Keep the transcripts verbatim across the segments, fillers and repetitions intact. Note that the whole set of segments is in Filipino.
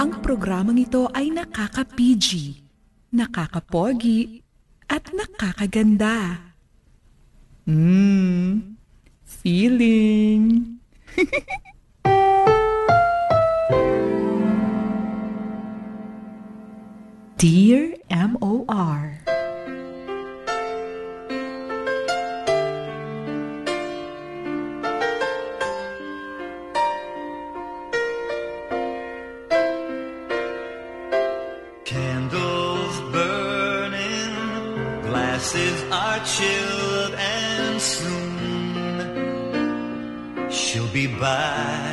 Ang programang ito ay nakaka-P G, nakaka-pogi, at nakakaganda. Mmm, feeling. Dear M O R. Candles burning, glasses are chilled, and soon she'll be by.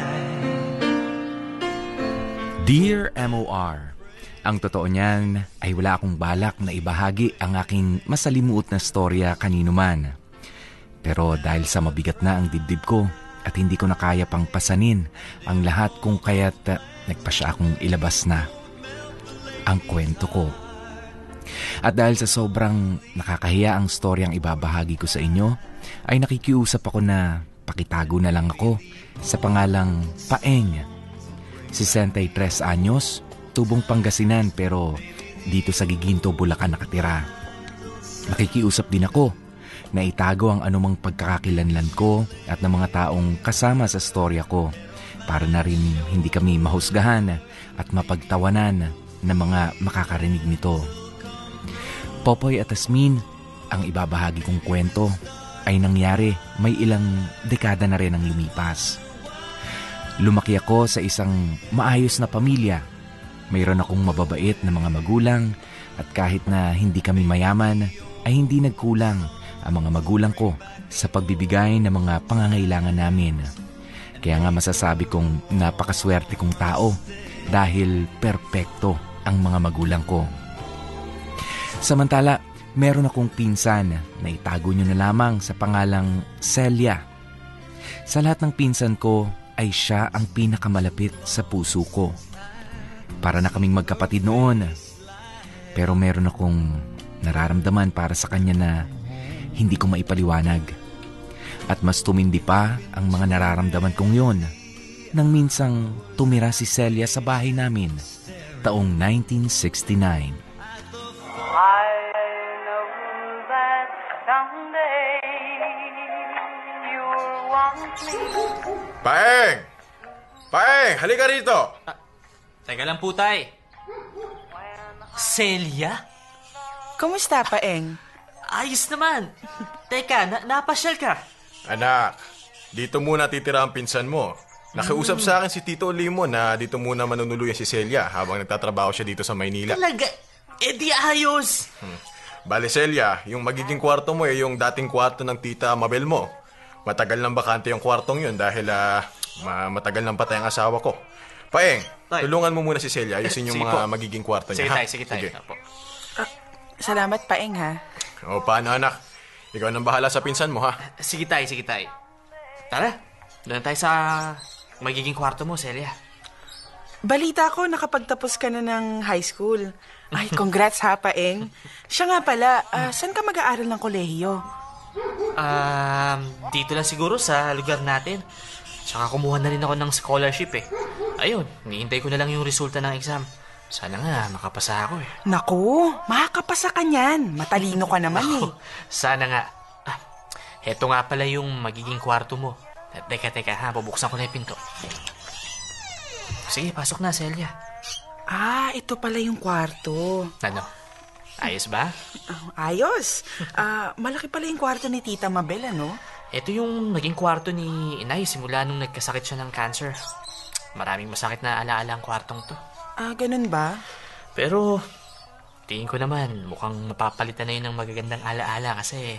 Dear M O R, ang totoo niyan ay wala akong balak na ibahagi ang aking masalimuot na storya kanino man. Pero dahil sa mabigat na ang dibdib ko at hindi ko na kaya pang pasanin ang lahat kung kaya't uh, nagpasya akong ilabas na ang kwento ko. At dahil sa sobrang nakakahiya ang storyang ibabahagi ko sa inyo, ay nakikiusap ako na pakitago na lang ako sa pangalang Paeng. sesentaytres anyos, tubong Pangasinan pero dito sa Giginto, Bulacan nakatira. Nakikiusap din ako na itago ang anumang pagkakakilanlan ko at ng mga taong kasama sa storya ko para na rin hindi kami mahusgahan at mapagtawanan ng mga makakarinig nito. Popoy at Asmin, ang ibabahagi kong kwento ay nangyari may ilang dekada na rin ang lumipas. Lumaki ako sa isang maayos na pamilya. Mayroon akong mababait na mga magulang at kahit na hindi kami mayaman ay hindi nagkulang ang mga magulang ko sa pagbibigay ng mga pangangailangan namin. Kaya nga masasabi kong napakaswerte kong tao dahil perpekto ang mga magulang ko. Samantala, meron akong pinsan na itago nyo na lamang sa pangalang Celia. Sa lahat ng pinsan ko ay siya ang pinakamalapit sa puso ko. Para na kaming magkapatid noon. Pero meron akong nararamdaman para sa kanya na hindi ko maipaliwanag. At mas tumindi pa ang mga nararamdaman kong yon nang minsang tumira si Celia sa bahay namin taong nineteen sixty-nine. I know that someday you'll want me. Paeng! Paeng, halika rito! Ah, teka lang po, tay. Celia? Kumusta, Paeng? Ayos naman. Teka, na napasyal ka. Anak, dito muna titira ang pinsan mo. Nakiusap sa akin si Tito Limo na dito muna manunuluyan si Celia habang nagtatrabaho siya dito sa Maynila. Talaga? Eh di ayos. Hmm. Bale, Celia, yung magiging kwarto mo ay yung dating kwarto ng tita Mabel mo. Matagal nang bakante yung kwartong yun dahil uh, ma- matagal nang patay ang asawa ko. Paeng, tay, tulungan mo muna si Celia. Ayusin yung mga po magiging kwarto niya. Sige tayo, sige tayo. Sige. Uh, salamat, Paeng, ha? O, paano, anak? Ikaw nang bahala sa pinsan mo, ha? Sige tayo, sige tayo. Tara, doon tayo sa magiging kwarto mo, Celia. Balita ko, nakapagtapos ka na ng high school. Ay, congrats ha, Paeng. Siya nga pala, uh, saan ka mag-aaral ng kolehiyo? Um, dito lang siguro sa lugar natin. Tsaka kumuha na rin ako ng scholarship eh. Ayun, hinihintay ko na lang yung resulta ng exam. Sana nga, makapasa ako eh. Naku, makakapasa ka niyan. Matalino ka naman eh. Sana nga. Ah, heto nga pala yung magiging kwarto mo. Teka, teka ha, bubuksan ko na yung pinto. Sige, pasok na, Celia. Ah, ito pala yung kwarto. Ano? Ayos ba? Uh, ayos. Uh, malaki pala yung kwarto ni Tita Mabel, ano? Ito yung naging kwarto ni Inay simula nung nagkasakit siya ng cancer. Maraming masakit na alaala ang kwartong to. Ah, ganun ba? Pero, tingin ko naman, mukhang mapapalitan na yun ng magagandang alaala kasi...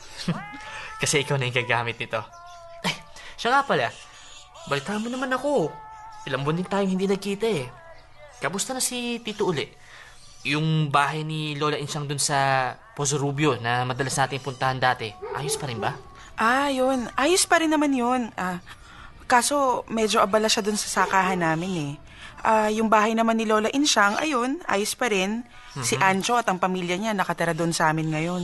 kasi ikaw na yung gagamit nito. Eh, siya nga pala, balitaan mo naman ako. Ilang buwan din tayong hindi nagkita eh. Kamusta na si Tito uli? Yung bahay ni Lola Insyang dun sa Pozo Rubio na madalas natin puntahan dati, ayos pa rin ba? Ah, yun. Ayos pa rin naman yun. Ah, kaso, medyo abala siya dun sa sakahan namin eh. Ah, yung bahay naman ni Lola Insyang, ayun, ayos pa rin. Mm-hmm. Si Ancho at ang pamilya niya nakatira doon sa amin ngayon.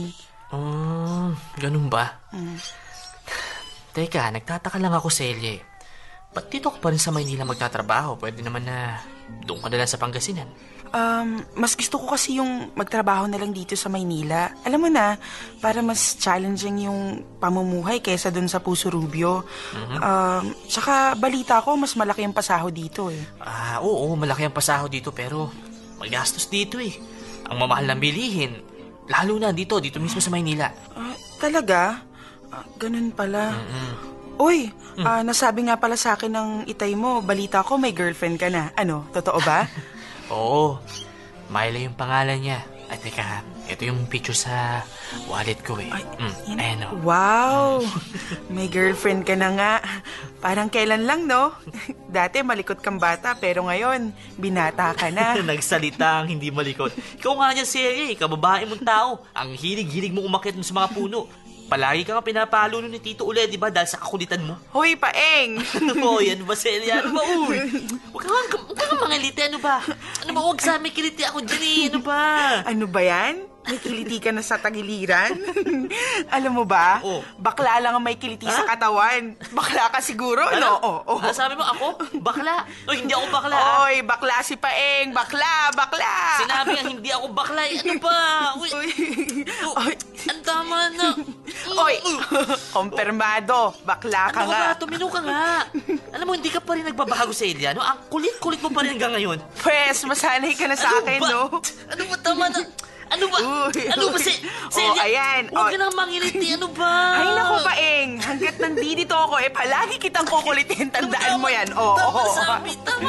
Oh, ganun ba? Mm. Teka, nagtataka lang ako, Celia. ba't dito ka pa rin sa Maynila magtatrabaho? Pwede naman na doon ka na lang sa Pangasinan. Um, mas gusto ko kasi yung magtrabaho na lang dito sa Maynila. Alam mo na, para mas challenging yung pamumuhay kaysa dun sa Puso Rubio. Mhm. Um, tsaka balita ko, mas malaki ang pasaho dito eh. Ah, oo, malaki ang pasaho dito pero magastos dito eh. Ang mamahal ng bilihin. Lalo na dito, dito mismo sa Maynila. Ah, talaga? Ah, ganun pala. Mm-mm. Uy, ah, nasabi nga pala sa akin ng itay mo, balita ko may girlfriend ka na. Ano, totoo ba? Oo, Myla yung pangalan niya. Ay, teka, ito yung picture sa wallet ko eh. Ay, Mm, yan. ayan o. Wow! May girlfriend ka na nga. Parang kailan lang, no? Dati malikot kang bata, pero ngayon, binata ka na. Nagsalita ang hindi malikot. Ikaw nga niyan, Celia, eh, kababae mong tao. Ang hilig-hilig mo umakyat mo sa mga puno. Palagi ka nga pinapalo nun ni Tito Ule, di ba? Dahil sa kakulitan mo. Hoy, paeng! Ano mo, yan ba, Celia? Ano ba, uy? Huwag ka nga, huwag ka nga mangiliti, ano ba? Ano ba, huwag sa amin kiliti ako dyan eh, ano ba? Ano ba yan? May kiliti ka na sa tagiliran? Alam mo ba? Oh. Bakla lang ang may kiliti sa katawan. Bakla ka siguro, Ano? no? Oh, oh. Ah, sabi mo, ako? Bakla? Uy, hindi ako bakla. ah. Oy, bakla si Paeng! Bakla! Bakla! Sinabi nga, hindi ako bakla. eh. Ano ba? Uy, Uy. oh, Oy. ang tama na. Oy! Kompirmado! Bakla ka Ano ka nga. ba? Tumino ka nga. Alam mo, hindi ka pa rin nagbabago sa Celia, no? Ang kulit-kulit mo pa rin hanggang ngayon. Pwes, masanay ka na sa akin, ba? no? Ano ba? Tama na. Ano ba? Uy, Ano ba, uy. Ce- Oh, Celia? ayan. Huwag Oh. ka nang mangiliti. Ano ba? Ay, naku, Paeng. Hanggat nandito ako, eh, palagi kitang kukulitin. Tandaan mo yan. Oo, Tama oo. sabi, tama.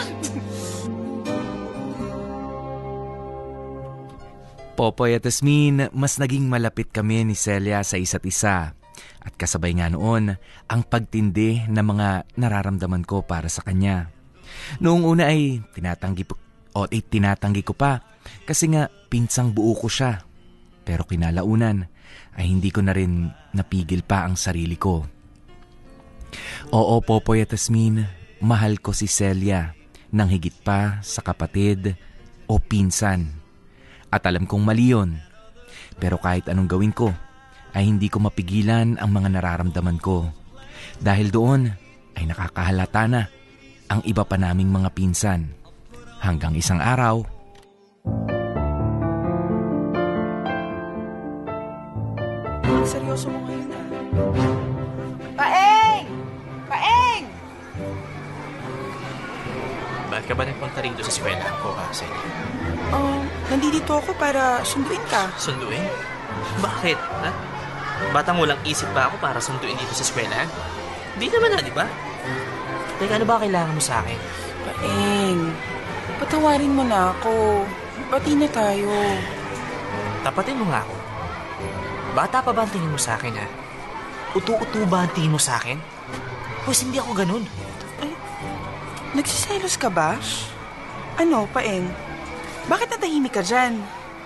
Popoy at Asmin, mas naging malapit kami ni Celia sa isa't isa. At kasabay nga noon, ang pagtindi ng mga nararamdaman ko para sa kanya. Noong una ay tinatanggi, po, o, ay tinatanggi ko pa kasi nga pinsang buo ko siya. Pero kinalaunan ay hindi ko na rin napigil pa ang sarili ko. Oo, Popoy at Asmin, mahal ko si Celia nang higit pa sa kapatid o pinsan. At alam kong mali yun. Pero kahit anong gawin ko, ay hindi ko mapigilan ang mga nararamdaman ko. Dahil doon ay nakakahalata na ang iba pa naming mga pinsan. Hanggang isang araw, Seryoso mo ngayon, ah. Paeng! Paeng! Bakit ka ba nagpunta rito sa eskwela ko, ha, Celia? Oh, nandito ako para sunduin ka. Sunduin? Bakit, ha? Batang walang isip ba ako para sunduin dito sa eskwela? Di naman na, di ba? Teka, ano ba kailangan mo sa akin? Paeng, patawarin mo na ako. Pati na tayo. Tapatin mo nga ako. Bata pa ba ang tingin mo sa akin, ha? Utu-utu ba ang tingin mo sa akin? Pues hindi ako ganun. Nagsiselos ka ba? Ano, Paeng? Bakit natahimik ka dyan?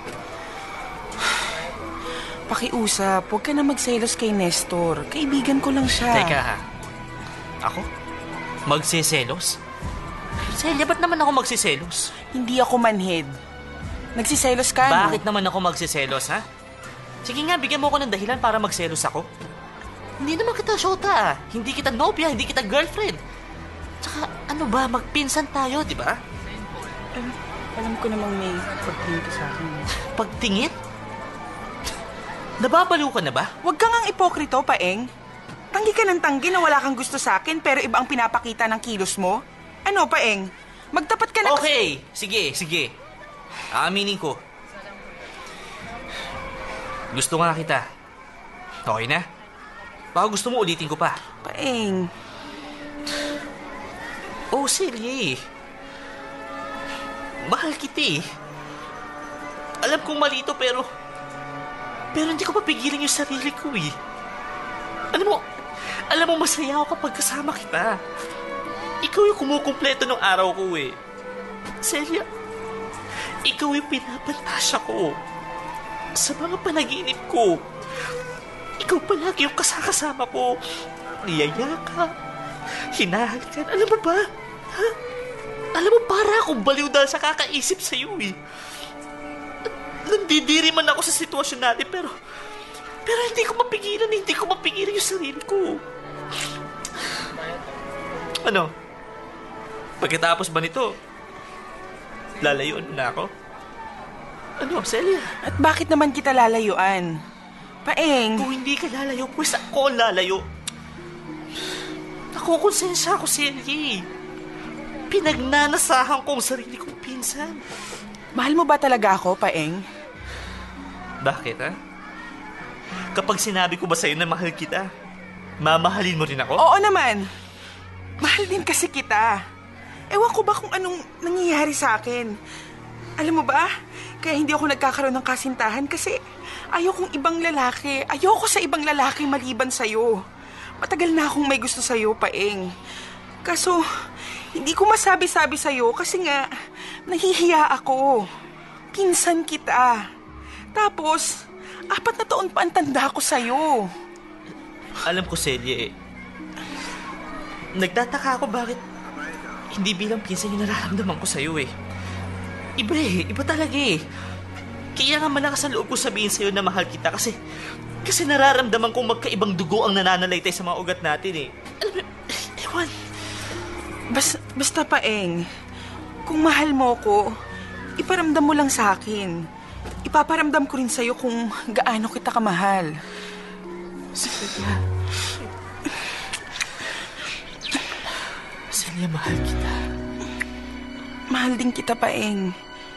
Pakiusap, huwag ka na magselos kay Nestor. Kaibigan ko lang siya. Teka, ha? Ako? Magsiselos? Celia, ba't naman ako magsiselos? Hindi ako manhid. Nagsiselos ka, no? Bakit naman ako magsiselos, ha? Sige nga, bigyan mo ako ng dahilan para magselos ako. Hindi naman kita syota, ah. Hindi kita nobya, hindi kita girlfriend. Tsaka, ano ba, magpinsan tayo, di ba? Alam, alam ko namang may pagtingin ka sa akin. Pagtingin? Nababaliw ka na ba? Huwag kang ang ipokrito, Paeng. Tanggi ka ng tanggi na wala kang gusto sa akin pero iba ang pinapakita ng kilos mo. Ano, Paeng? Magtapat ka na... Okay, sige, sige. Aaminin ko. Gusto nga kita. Okay na? Baka gusto mo ulitin ko pa. Paeng, Oh, Celia. Mahal kita eh. Alam kong mali ito pero... Pero hindi ko mapigilin yung sarili ko eh. Alam mo, alam mo masaya ako kapag kasama kita. Ikaw yung kumukumpleto ng araw ko eh. Celia, ikaw yung pinapantasya ko. Sa mga panaginip ko. Ikaw palagi yung kasakasama ko. Niyayakap. Hinahalikan. Alam mo ba? Ha? Alam mo, para akong baliw dahil sa kakaisip sa'yo eh. Nandidiri man ako sa sitwasyon natin pero... Pero hindi ko mapigilan, hindi ko mapigilan yung sarili ko. Ano? Pagkatapos ba nito, lalayuan mo na ako? Ano, Celia? At bakit naman kita lalayuan? Paeng. Kung hindi ka lalayo, pues ako ang lalayo. Nakukonsensya ako, Celia. Pinagnanasahan ko ang sarili kong pinsan. Mahal mo ba talaga ako, Paeng? Bakit, ha? Kapag sinabi ko ba sa'yo na mahal kita, mamahalin mo rin ako? Oo naman. Mahal din kasi kita. Ewan ko ba kung anong nangyayari sa akin. Alam mo ba, kaya hindi ako nagkakaroon ng kasintahan kasi ayokong ibang lalaki. Ayoko sa ibang lalaki maliban sa'yo. Matagal na akong may gusto sa'yo, Paeng. Kaso, hindi ko masabi-sabi sa'yo kasi nga, nahihiya ako. Pinsan kita. Tapos, apat na taon pa ang tanda ko sa'yo. Alam ko, Celia, eh. Nagtataka ako bakit hindi bilang pinsan yung nararamdaman ko sa'yo, eh. Iba eh, iba talaga eh. Kaya nga malakas ang loob ko sabihin sa'yo na mahal kita kasi kasi nararamdaman kong magkaibang dugo ang nananalaytay sa mga ugat natin eh. Alam mo, ewan. Bas, basta Paeng, kung mahal mo ko, iparamdam mo lang sa akin. Ipaparamdam ko rin sa'yo kung gaano kita kamahal. Celia. Celia, mahal kita. Mahal din kita, Paeng.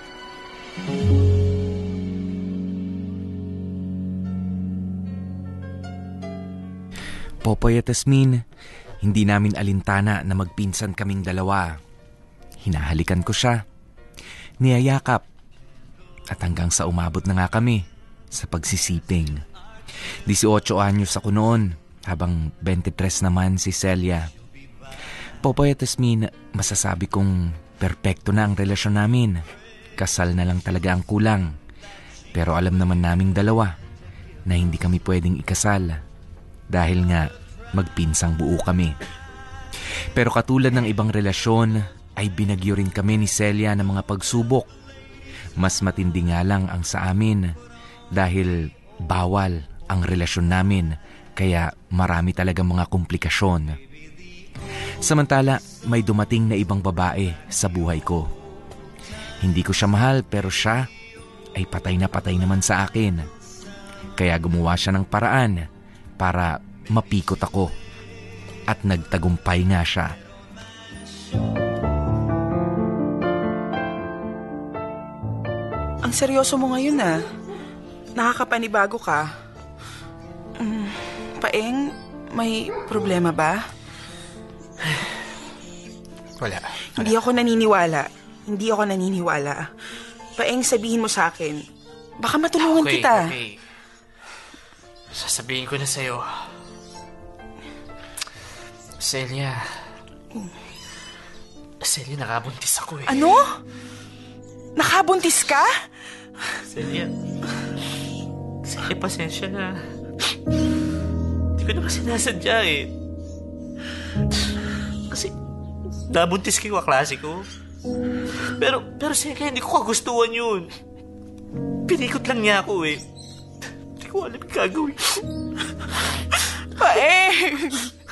Popoy at Asmin, hindi namin alintana na magpinsan kaming dalawa. Hinahalikan ko siya, niyayakap, at hanggang sa umabot na nga kami sa pagsisiping. eighteen anyos ako noon, habang twenty-three naman si Celia. Popoy at Asmin, masasabi kong perpekto na ang relasyon namin. Kasal na lang talaga ang kulang. Pero alam naman naming dalawa na hindi kami pwedeng ikasal dahil nga magpinsang buo kami. Pero katulad ng ibang relasyon ay binagyo rin kami ni Celia ng mga pagsubok. Mas matindi nga lang ang sa amin dahil bawal ang relasyon namin kaya marami talaga mga komplikasyon. Samantala, may dumating na ibang babae sa buhay ko. Hindi ko siya mahal pero siya ay patay na patay naman sa akin. Kaya gumawa siya ng paraan para mapikot ako at nagtagumpay nga siya. Ang seryoso mo ngayon ah. Nakakapanibago ka. Mm, Paeng, may problema ba? Wala. Hindi ako naniniwala. Hindi ako naniniwala. Paeng, sabihin mo sa akin. Baka matulungan okay, kita. Okay, sasabihin ko na sa'yo. Celia. Celia, nakabuntis ako eh. Ano? Nakabuntis ka? Celia. Celia, pasensya na. Hindi ko naman sinasadya eh. Kasi, nabuntis ko yung kaklase ko. Pero, pero Celia, hindi ko kagustuhan yun. Pinikot lang niya ako eh. Hindi ko alam yung gagawin ko. Paeng!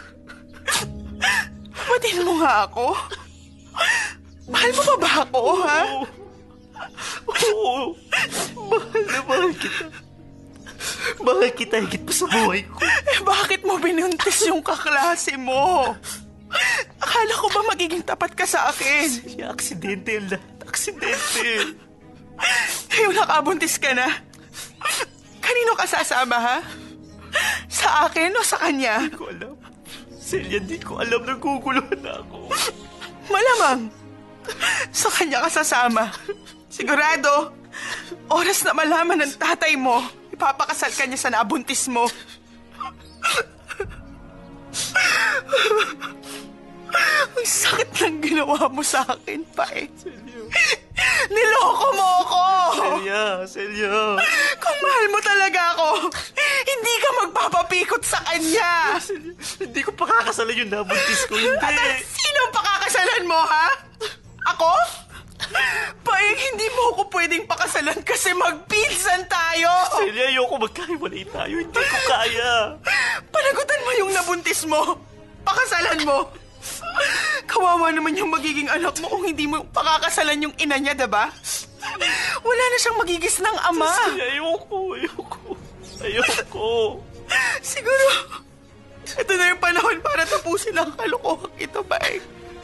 Patin mo nga ako. Mahal mo pa ba ako, ha? Oo. Mahal na mahal kita. Mahal kita higit pa sa buhay ko. Eh, bakit mo binuntis yung kaklase mo? Akala ko ba magiging tapat ka sa akin? Celia, aksidente yan lahat. Aksidente. Ngayon nakabuntis ka na. Kanino ka sasama, ha? Sa akin o sa kanya? Hindi ko alam. Celia, di ko alam. Naguguluhan na ako. Malamang. Sa kanya ka sasama. Sigurado, oras na malaman ng tatay mo, ipapakasal ka niya sa nabuntis mo. Ang sakit ng ginawa mo sa akin, Paeng. Niloko mo ako! Celia, Celia. Kung mahal mo talaga ako, hindi ka magpapapikot sa kanya! Celia, hindi ko pakakasalan yung nabuntis ko. Hindi. At sino ang pakakasalan mo, ha? Ako? Paeng, hindi mo ako pwedeng pakasalan kasi magpinsan tayo! Celia, ayoko magkahiwalay tayo. Hindi ko kaya. Panagutan mo yung nabuntis mo. Pakasalan mo. Kawawa naman yung magiging anak mo kung hindi mo pakakasalan yung ina niya, diba? Wala na siyang magigis ng ama. Ayoko, ayoko. Ayoko. Siguro, ito na yung panahon para tapusin ang kalokohang ito, Baeng.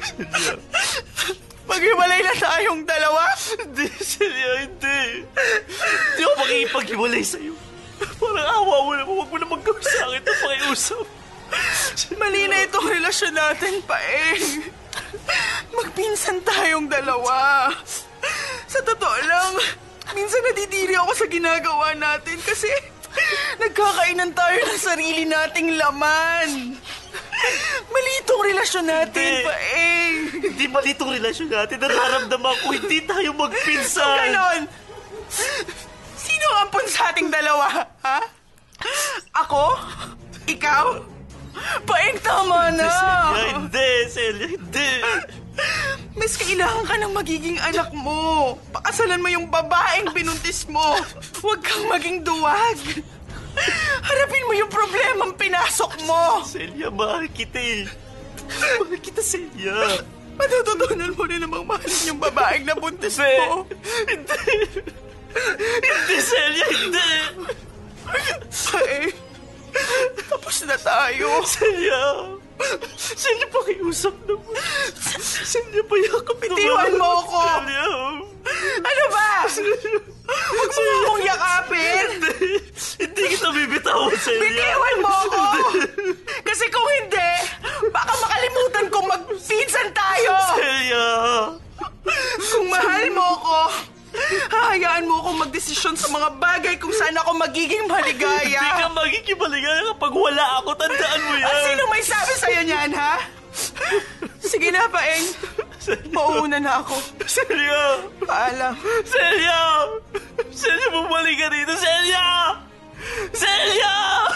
Maghiwalay na tayong dalawa. Hindi, Celia, hindi. Hindi ako makikipaghiwalay sa'yo. Parang awa mo na, huwag mo na maggawin sa akin ito pakiusap. Mali na itong relasyon natin, Paeng. Magpinsan tayong dalawa. Sa totoo lang, minsan nadidiri ako sa ginagawa natin kasi nagkakainan tayo ng sarili nating laman. Mali itong relasyon natin, Hindi. Paeng. Hindi mali itong relasyon natin. Nararamdaman ko, hindi tayo magpinsan. Ganon. Sino ang ampun sa ating dalawa, ha? Ako? Ikaw? Paeng, tama na. Celia, hindi. Celia, hindi. Mas kailangan ka ng magiging anak mo. Pakasalan mo yung babaeng binuntis mo. Huwag kang maging duwag. Harapin mo yung problemang pinasok mo. Celia, mahal kita eh. Mahal kita, Celia. Matututunan mo rin namang mahalin yung babaeng nabuntis Hindi. mo. Hindi. Hindi, Celia, hindi. Paeng, tapos na tayo. Celia. Celia, pakiusap naman. Celia, payakap naman. Bitiwan mo ako. Celia. Ano ba? Huwag mo akong yakapin. Hindi. Hindi kita bibitawan, Celia. Bitiwan mo ako. Kasi kung hindi, baka makalimutan kong magpinsan tayo. Celia. Kung mahal mo ako, hahayaan mo akong magdesisyon sa mga bagay kung saan ako magiging maligaya. Hindi ka magiging maligaya kapag wala ako. Tandaan mo yan. At sino may sabi sa'yo niyan, ha? Sige na, Paeng. Mauuna na ako. Celia. Paalam. Celia. Celia, bumalik ka rito. Celia. Celia.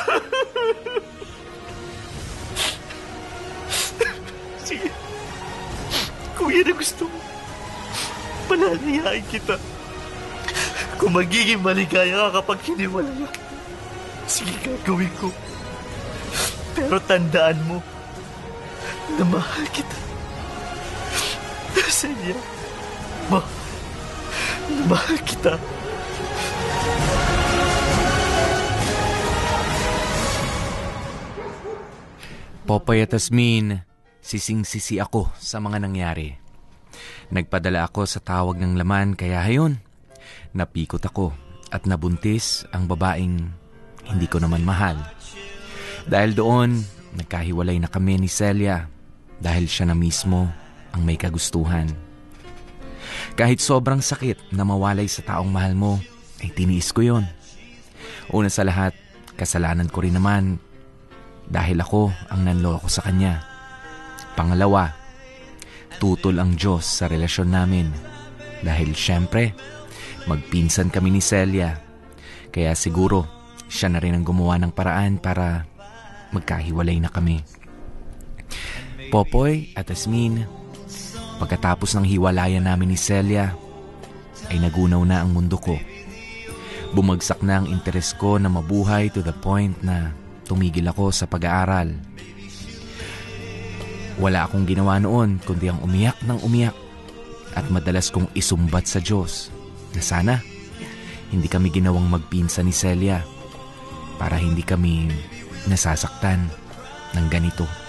Sige. Kung yan ang gusto mo, palalayain kita. Kung magiging maligaya ka kapag hiniwala ka, sige, gagawin ko. Pero tandaan mo na mahal kita. Celia, ma na mahal kita. Popoy at Asmin, sising-sisi ako sa mga nangyari. Nagpadala ako sa tawag ng laman kaya hayon, napikot ako at nabuntis ang babaeng hindi ko naman mahal. Dahil doon, nagkahiwalay na kami ni Celia dahil siya na mismo ang may kagustuhan. Kahit sobrang sakit na mawalay sa taong mahal mo, ay tiniis ko yon. Una sa lahat, kasalanan ko rin naman dahil ako ang nanloko sa kanya. Pangalawa, tutol ang Diyos sa relasyon namin dahil syempre, magpinsan kami ni Celia. Kaya siguro, siya na rin ang gumawa ng paraan para magkahiwalay na kami. Popoy at Asmin, pagkatapos ng hiwalayan namin ni Celia, ay nagunaw na ang mundo ko. Bumagsak na ang interes ko na mabuhay to the point na tumigil ako sa pag-aaral. Wala akong ginawa noon kundi ang umiyak ng umiyak at madalas kong isumbat sa Diyos na sana hindi kami ginawang magpinsan ni Celia para hindi kami nasasaktan ng ganito.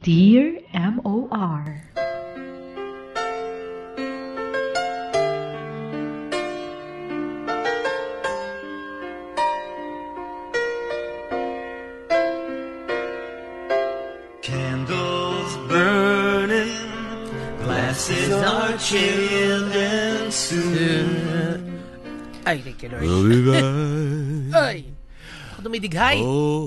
Dear M O R. Candles burning, glasses are chilled and soon. Ay, thank you, Lord. Ay! Ako dumidighay.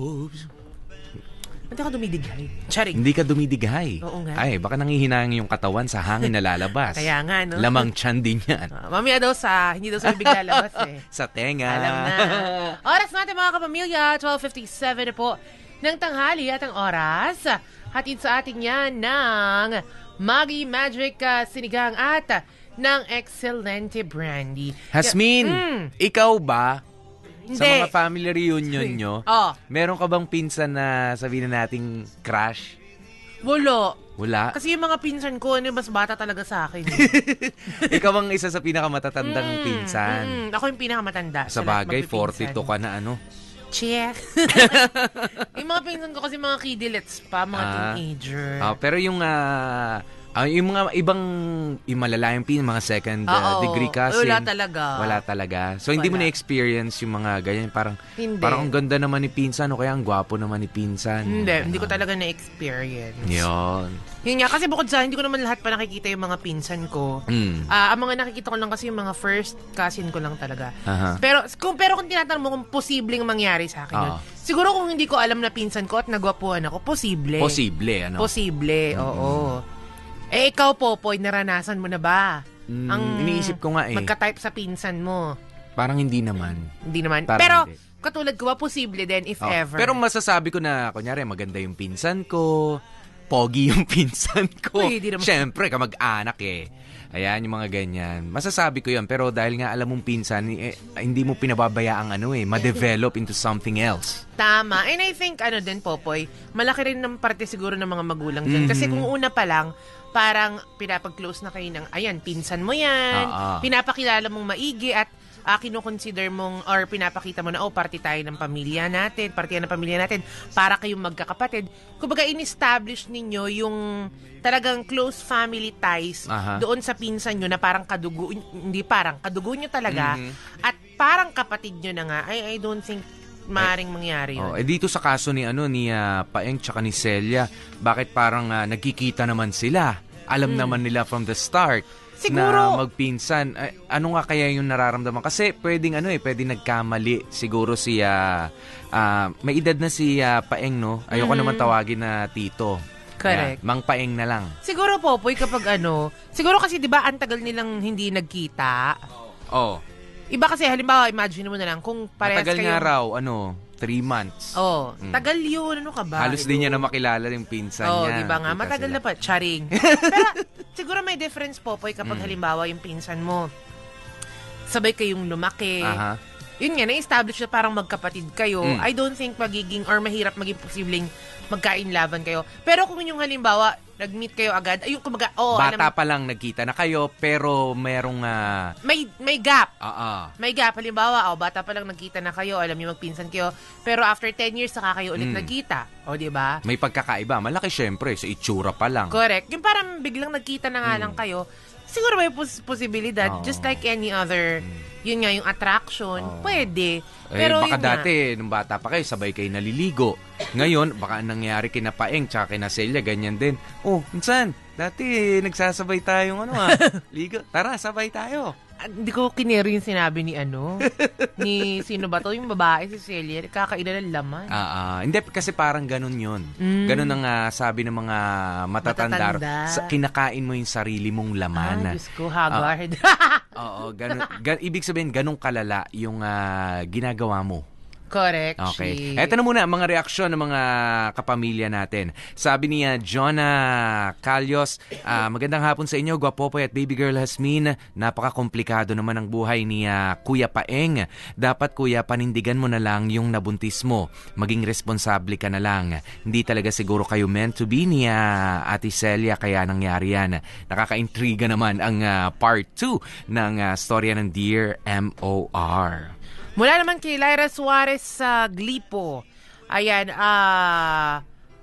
Hindi ako dumidighay. Charing. Hindi ka dumidighay. Oo nga. Ay, baka nangihinang yung katawan sa hangin na lalabas. Kaya nga, no? Lamang tiyan din yan. Uh, mamaya daw sa, hindi daw sa bibig lalabas eh. Sa tenga. Alam na. Oras natin mga kapamilya, twelve fifty-seven na po ng tanghali at ang oras. Hatid sa atin yan ng Maggi Magic uh, Sinigang at ng Excelente Brandy. Hasmin, Mm. ikaw ba, sa Hindi. mga family reunion nyo, Oh. meron ka bang pinsan na sabihin na nating crush? Wala. Wala? Kasi yung mga pinsan ko, ano, mas bata talaga sa akin. Ikaw ang isa sa pinakamatatandang pinsan. Mm, ako yung pinakamatanda. Sa lahat bagay, magpipinsan. forty-two ka na ano. Check. Yung mga pinsan ko kasi mga kidilets pa, mga Ah. teenager. Ah, pero yung ah, ah, yung mga ibang yung malalayang pin, mga second ah, Oo. degree cousin. Wala talaga. Wala talaga. So hindi mo Wala. na-experience yung mga ganyan. Parang, Hindi. parang ang ganda naman ni pinsan o kaya ang gwapo naman ni pinsan. Hindi, hindi ko talaga na-experience. Yun. Yun nga, kasi bukod sa, hindi ko naman lahat pa nakikita yung mga pinsan ko. Mm. Ah, ang mga nakikita ko lang kasi yung mga first cousin ko lang talaga. Aha. Pero kung pero kung tinatanong mo kung posibleng mangyari sa akin yun, Oo. siguro kung hindi ko alam na pinsan ko at nagwapuhan ako, posible. Posible, ano? Posible, oo. Eh, ikaw, Popoy, naranasan mo na ba? Mm, iniisip ko nga eh. Magka-type sa pinsan mo. Parang hindi naman. Hindi naman. Parang pero, hindi. katulad ko ba, posible din if Oh, ever. pero masasabi ko na, kunyari, maganda yung pinsan ko, pogi yung pinsan ko. Uy, di naman. Siyempre, kamag-anak eh. Ayan, yung mga ganyan. Masasabi ko yan, pero dahil nga alam mong pinsan, eh, hindi mo pinababayaang ano eh, ma-develop into something else. Tama. And I think, ano din, Popoy, malaki rin ng parte siguro ng mga magulang dyan. Kasi kung una pa lang, parang pinapag-close na kayo ng, ayan, pinsan mo yan, Ah, ah. pinapakilala mong maigi at uh, kinoconsider mong or pinapakita mo na, oh, parte tayo ng pamilya natin, parte yan ng pamilya natin, para kayong magkakapatid. Kumbaga, in-establish ninyo yung talagang close family ties Aha. doon sa pinsan nyo na parang kadugo, hindi parang, kadugo nyo talaga, Mhm. at parang kapatid nyo na nga, I, I don't think maaring mangyari yun. Oh, eh dito sa kaso ni ano ni ah, Paeng tsaka ni Celia, bakit parang ah, nagkikita naman sila? Alam naman nila from the start Siguro- na magpinsan. Ay, ano nga kaya yung nararamdaman? Kasi pwedeng ano eh, pwedeng nagkamali siguro si ah, ah, may edad na si ah, Paeng, no? Ayoko naman tawagin na tito. Correct. Kaya, Mang Paeng na lang. Siguro, Popoy, kapag ano, siguro kasi 'di ba ang tagal nilang hindi nagkita. Oh, Iba kasi halimbawa, imagine mo na lang kung parehas matagal kayo. nga raw, ano, three months. Oh, Mm. tagal yun, ano ka ba? Halos din niya na makilala yung pinsan Oh, niya. di ba nga? Kita Matagal sila. na pa. Charing. Pero siguro may difference, Popoy, kapag Mm. halimbawa yung pinsan mo, sabay kayong lumaki. Aha. Yun nga, na-establish na parang magkapatid kayo. Mm. I don't think magiging, or mahirap maging posibleng magkainlaban kayo. Pero kung yung halimbawa, nag-meet kayo agad, ayun, kumaga, oh, Bata alam, pa lang nagkita na kayo, pero merong... ah, may, may gap. ah, ah. May gap. Halimbawa, oh, bata pa lang nagkita na kayo, alam niyo magpinsan kayo, pero after ten years, saka kayo ulit Mm. nagkita. O, di ba? May pagkakaiba. Malaki syempre, sa itsura pa lang. Correct. Yung parang biglang nagkita na nga Mm. lang kayo, siguro may pos- posibilidad, Oo. just like any other, yun nga, yung attraction, Oo. pwede. Eh, Pero baka yun nga, dati, nung bata pa kayo, sabay kayo naliligo. Ngayon, baka ang nangyari kina Paeng tsaka kina Celia, ganyan din. Oh, minsan, dati nagsasabay tayong ano ah, ligo. Tara, sabay tayo. ah, hindi ko kinero yung sinabi ni ano, ni sino ba to? Yung babae, si Celia, kakaida ng laman. Ah, ah, hindi, kasi parang ganun yun. Mm. Ganun ang ah, sabi ng mga matatanda. Matatanda. Sa, kinakain mo yung sarili mong laman. Ah, Diyos ko, Haggard. Oo, ganun, gan- ibig sabihin, ganun kalala yung ah, ginagawa mo. Correct. Okay. Shi. Eto na muna, mga reaksyon ng mga kapamilya natin. Sabi niya, Jonah Calyos, ah, magandang hapon sa inyo, Gwapopoy at Baby Girl Hasmin. Napaka-komplikado naman ang buhay ni ah, Kuya Paeng. Dapat, Kuya, panindigan mo na lang yung nabuntis mo. Maging responsable ka na lang. Hindi talaga siguro kayo meant to be ni ah, Ate Celia, kaya nangyari yan. Nakaka-intriga naman ang ah, part two ng ah, storya ng Dear M O R. Mula naman kay Lyra Suarez sa Glipo. Ayan, ah...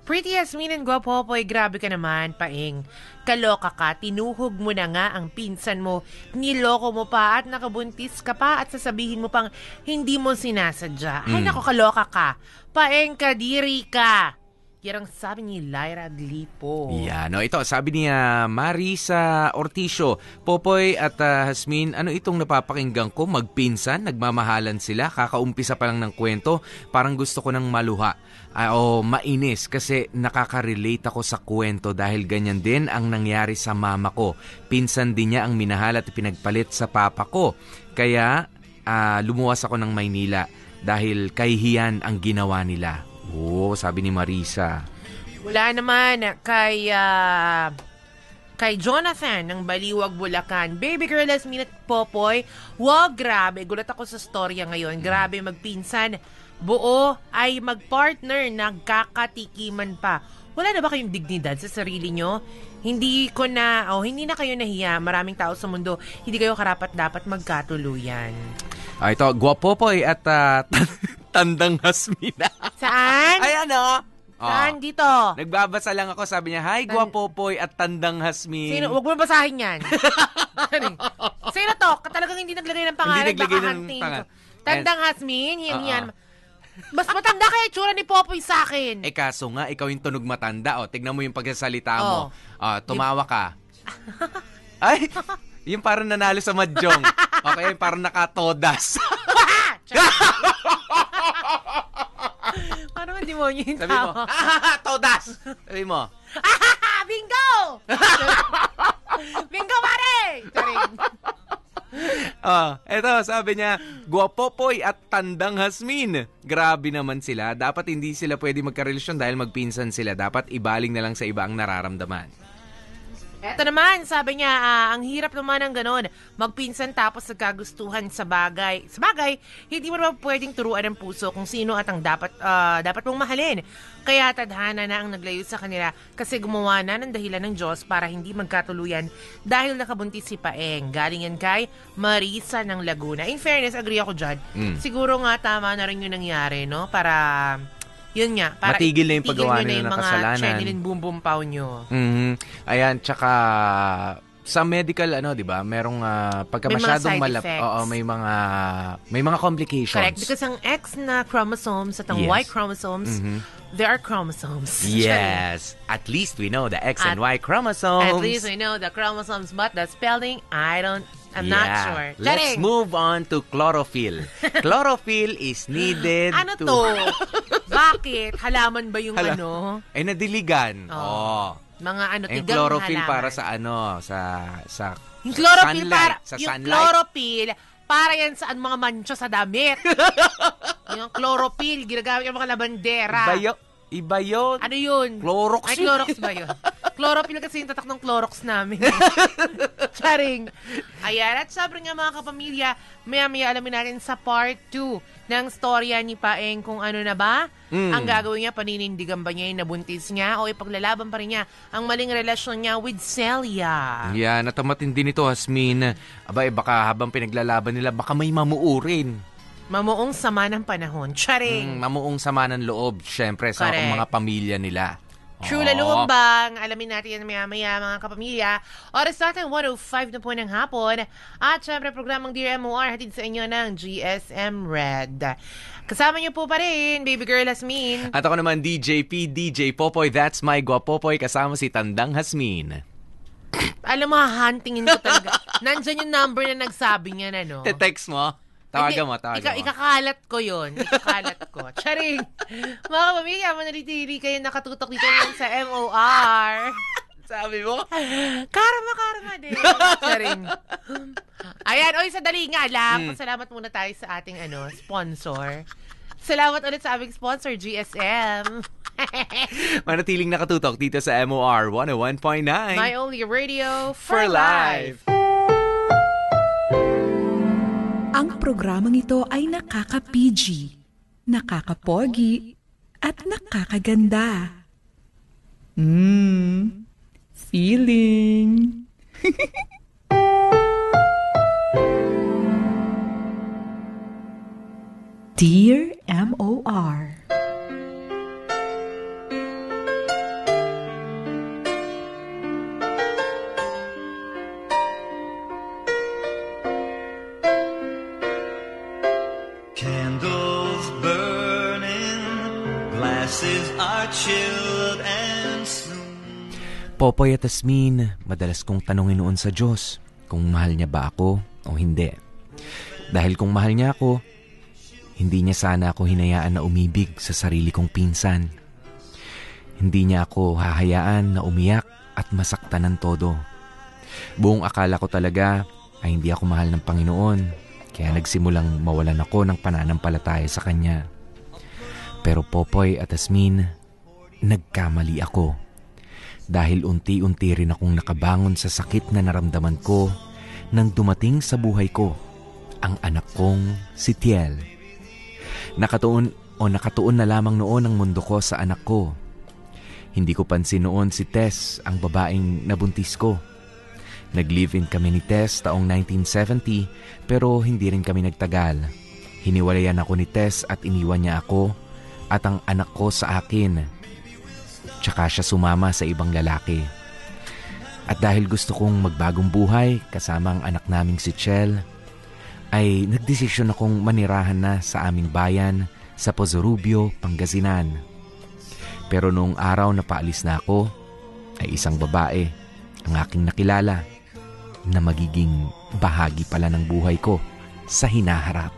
Pretty Yasmin and Guapopoy, grabe ka naman, Paeng. Kaloka ka, tinuhog mo na nga ang pinsan mo, niloko mo pa at nakabuntis ka pa at sasabihin mo pang hindi mo sinasadya. Ay, Mm. nako, kaloka ka. Paeng, kadiri ka. Yan ang sabi ni Lyra Glipo. Yeah, no, ito, sabi niya Marisa Orticio, Popoy at uh, Hasmin, ano itong napapakinggan ko? Magpinsan, nagmamahalan sila, kakaumpisa pa lang ng kwento, parang gusto ko ng maluha uh, o mainis kasi nakaka-relate ako sa kwento dahil ganyan din ang nangyari sa mama ko. Pinsan din niya ang minahal at pinagpalit sa papa ko. Kaya uh, lumuwas ako ng Maynila dahil kahihiyan ang ginawa nila. Oo, sabi ni Marisa. Wala naman kay ah, kay Jonathan ng Baliwag, Bulacan. Baby girl, last minute, Popoy. Wow, grabe. Gulat ako sa storya ngayon. Grabe, magpinsan. Buo ay magpartner, nagkakatikiman pa. Wala na ba kayong dignidad sa sarili nyo? Hindi ko na, oh, hindi na kayo nahiya. Maraming tao sa mundo, hindi kayo karapat-dapat magkatuluyan. Ah, ito, Guapopoy at uh, Tandang Hasmina. Saan? Ay, ano? Saan? Oh. Dito. Nagbabasa lang ako, sabi niya, Hi, Guapopoy at Tandang Hasmin. Sino? Huwag mo basahin yan. Sino to? Talagang hindi naglagay ng pangalan. Hindi naglagay baka ng hunting pangalan. to. Tandang Hasmin, yan Oo. yan. Mas matanda kaya itsura ni Popoy sa akin. Eh kaso nga, ikaw yung tunog matanda. O, tignan mo yung pagsasalita mo. Oh. Ah, tumawa ka. Ay, yung parang nanalo sa Mahjong. Okay, yung parang nakatodas. Parang demonyo yung Sabi mo, tawa. ah, todas! Sabi mo, Bingo! Bingo, pare! Charing. ah, eto, sabi niya, Guapopoy at Tandang Hasmin. Grabe naman sila. Dapat hindi sila pwede magkarelasyon dahil magpinsan sila. Dapat ibaling na lang sa iba ang nararamdaman. Eto naman, sabi niya, ah, ang hirap naman ng ganon. Magpinsan tapos nagkagustuhan sa bagay. Sa bagay, hindi mo naman pwedeng turuan ng puso kung sino at ang dapat, ah, dapat mong mahalin. Kaya tadhana na ang naglayo sa kanila kasi gumawa na ng dahilan ng Diyos para hindi magkatuluyan dahil nakabuntis si Paeng. Galing yan kay Marisa ng Laguna. In fairness, agree ako dyan. Mm. Siguro nga tama na rin yung nangyari, no? Para, yun nga. Para Matigil na yung itigil paggawa nyo na nila yung ng mga kasalanan. chenilin boom boom pow nyo. Mhm. Ayan, tsaka sa medical ano, 'di ba? Merong ah, pagka May mga masyadong side malap, effects. oo, may mga may mga complications. Correct. Because ang X na chromosomes at ang Yes. Y chromosomes, Mhm. there are chromosomes. Yes. At least we know the X and At- Y chromosomes. At least we know the chromosomes, but the spelling, I don't, I'm not Yeah. sure. Let's Charing! move on to chlorophyll. Chlorophyll is needed Ano to... to? Bakit? Halaman ba yung Hala- ano? Ay, nadiligan. Oh. Oh. Mga ano, Yung tigang chlorophyll halaman. para sa ano, sa sa Yung chlorophyll sunlight, para, sa yung sunlight. chlorophyll, para yan sa mga mancha sa damit. Yung chlorophyll, ginagamit yung mga labandera. Iba yun. Iba yun. Ano yun? Clorox Ay, yun. Clorox ba yun? Chlorophyll kasi yung tatak ng Clorox namin. Charing. Ayan, at sabi nga mga kapamilya, maya-maya alamin natin sa part two ng storya ni Paeng kung ano na ba Mm. ang gagawin niya, paninindigan ba niya yung nabuntis niya o ipaglalaban pa rin niya ang maling relasyon niya with Celia. Yan, natamatin din ito, Hasmin. Aba, eh, baka habang pinaglalaban nila, baka may mamuurin. Mamuong sama ng panahon. Charing. Mm, mamuong sama ng loob, syempre, sa Correct. mga pamilya nila. True Oo. lalumbang. Alamin natin yan maya-maya mga kapamilya. Oras natin one oh five na po ng hapon. At syempre programang Dear M O R hatid sa inyo ng G S M Red. Kasama niyo po pa rin, baby girl Hasmin. At ako naman, D J P, D J Popoy, that's my Guapopoy, kasama si Tandang Hasmin. Alam mo, huntingin ko talaga. Nandyan yung number na nagsabi niya na, no? Te-text mo? Tawagan Hindi, mo, tawagan ika- mo. Ikakalat ko yun. Ikakalat ko. Charing. Mga kapamilya, manalitili kayo nakatutok dito lang sa M O R. Sabi mo? Karma, karma din. Charing. Ayan, oy, sadali nga lang. Mm. Pasalamat muna tayo sa ating ano sponsor. Salamat ulit sa aming sponsor, G S M. Manatiling nakatutok dito sa M O R one oh one point nine. My only radio for, For life. Ang programang ito ay nakaka-P G, nakaka-pogi, at nakakaganda. Mmm, feeling. Dear M O R, Popoy at Asmin, madalas kong tanungin noon sa Diyos kung mahal niya ba ako o hindi. Dahil kung mahal niya ako, hindi niya sana ako hinayaan na umibig sa sarili kong pinsan. Hindi niya ako hahayaan na umiyak at masaktan ng todo. Buong akala ko talaga ay hindi ako mahal ng Panginoon, kaya nagsimulang mawalan ako ng pananampalataya sa Kanya. Pero Popoy at Asmin, nagkamali ako. Dahil unti-unti rin akong nakabangon sa sakit na naramdaman ko nang dumating sa buhay ko ang anak kong si Tiel. Nakatuon o nakatuon na lamang noon ang mundo ko sa anak ko. Hindi ko pansin noon si Tess, ang babaeng nabuntis ko. Nag-live-in kami ni Tess taong nineteen seventy pero hindi rin kami nagtagal. Hiniwalayan ako ni Tess at iniwan niya ako at ang anak ko sa akin. Tsaka siya sumama sa ibang lalaki. At dahil gusto kong magbagong buhay kasama ang anak naming si Chel, ay nagdesisyon akong manirahan na sa aming bayan sa Pozorubio, Pangasinan. Pero noong araw na paalis na ako, ay isang babae ang aking nakilala na magiging bahagi pala ng buhay ko sa hinaharap.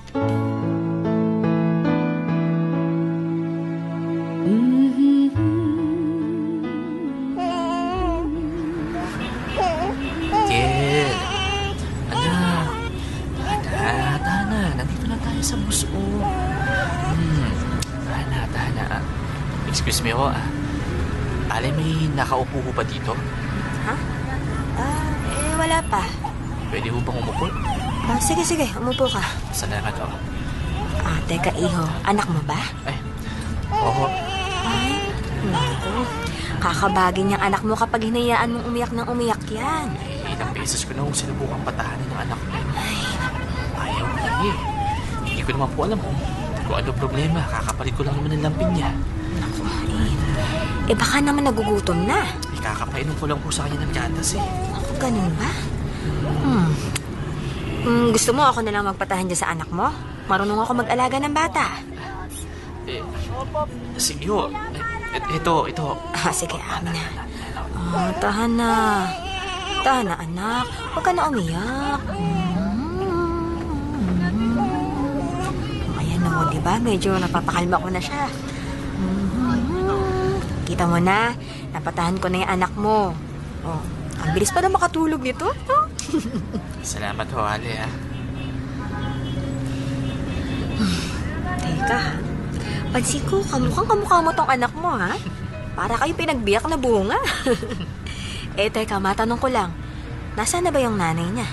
Tiel, anak, anak, tana, nandito na tayo sa bus mo. Hmm, tana, tana. Excuse me ho, ah. Alay, may nakaupo ho pa dito? Ha? Ah, eh, wala pa. Pwede ho bang umupo? Ah, sige, sige, umupo ka. Salamat ho. Ah, teka, iho, anak mo ba? Ay, oo. Ay, naku. Kakabagin niyang anak mo kapag hinayaan mong umiyak ng umiyak yan. Eh, ilang beses ko na hong sinubukang patahanin ng anak ko. Ayaw ko lang eh. Hindi ko naman po alam kung, kung ano problema. Kakapalit ko lang naman ang lampin niya. Naku, eh. Eh, baka naman nagugutom na. Eh, kakapainom ko lang po sa kanya ng gatas eh. Naku, ganun ba? Hmm. Hmm, gusto mo ako na lang magpatahan dyan sa anak mo? Marunong ako mag-alaga ng bata. Eh, sige ho. Eh, ito, ito. Ah, sige, amin na. Ah, tahan na. Tahan na, anak. Huwag ka na umiyak. Mm-hmm. Ayan o, diba? Medyo napapakalma ko na siya. Mm-hmm. Kita mo na, napatahan ko na yung anak mo. Oh, ang bilis pa na makatulog nito. Oh. Salamat ho, Ali, ha. Teka, pansin ko, kamukhang kamukha mo tong anak mo, ha? Para kayo pinagbiyak na bunga. Eh, teka, matanong ko lang. Nasaan na ba yung nanay niya?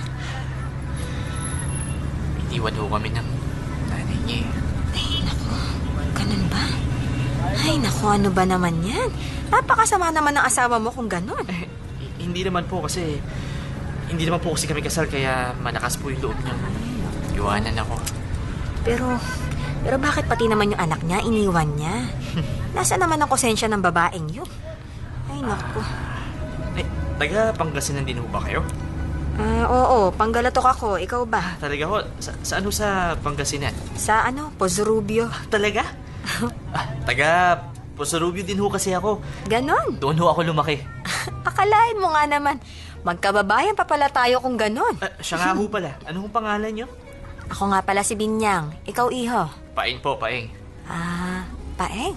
Iniwan ho kami ng nanay niya. Ay, naku. Ganun ba? Ay, naku, ano ba naman yan? Napakasama naman ng asawa mo kung ganun. Eh, hindi naman po kasi... Hindi naman po kasi kami kasal kaya malakas po yung loob niya. Iwanan ako. Pero... Pero bakit pati naman yung anak niya, iniwan niya? Nasaan naman ang konsensya ng babaeng yun? Ay, naku. Eh, taga Pangasinan din ho ba kayo? Ah, oo, Panggalatok ako. Ikaw ba? Talaga ho? Sa, saan ho sa Pangasinan? Sa ano? Pozorubio. Talaga? ah, taga Pozorubio din ho kasi ako. Ganon? Doon ho ako lumaki. Akalain mo nga naman. Magkababayan pa pala tayo kung ganon. Ah, siya nga ho pala. Ano hong pangalan niyo? Ako nga pala si Binyang. Ikaw, Iho. Paeng po, Paeng. Ah, Paeng?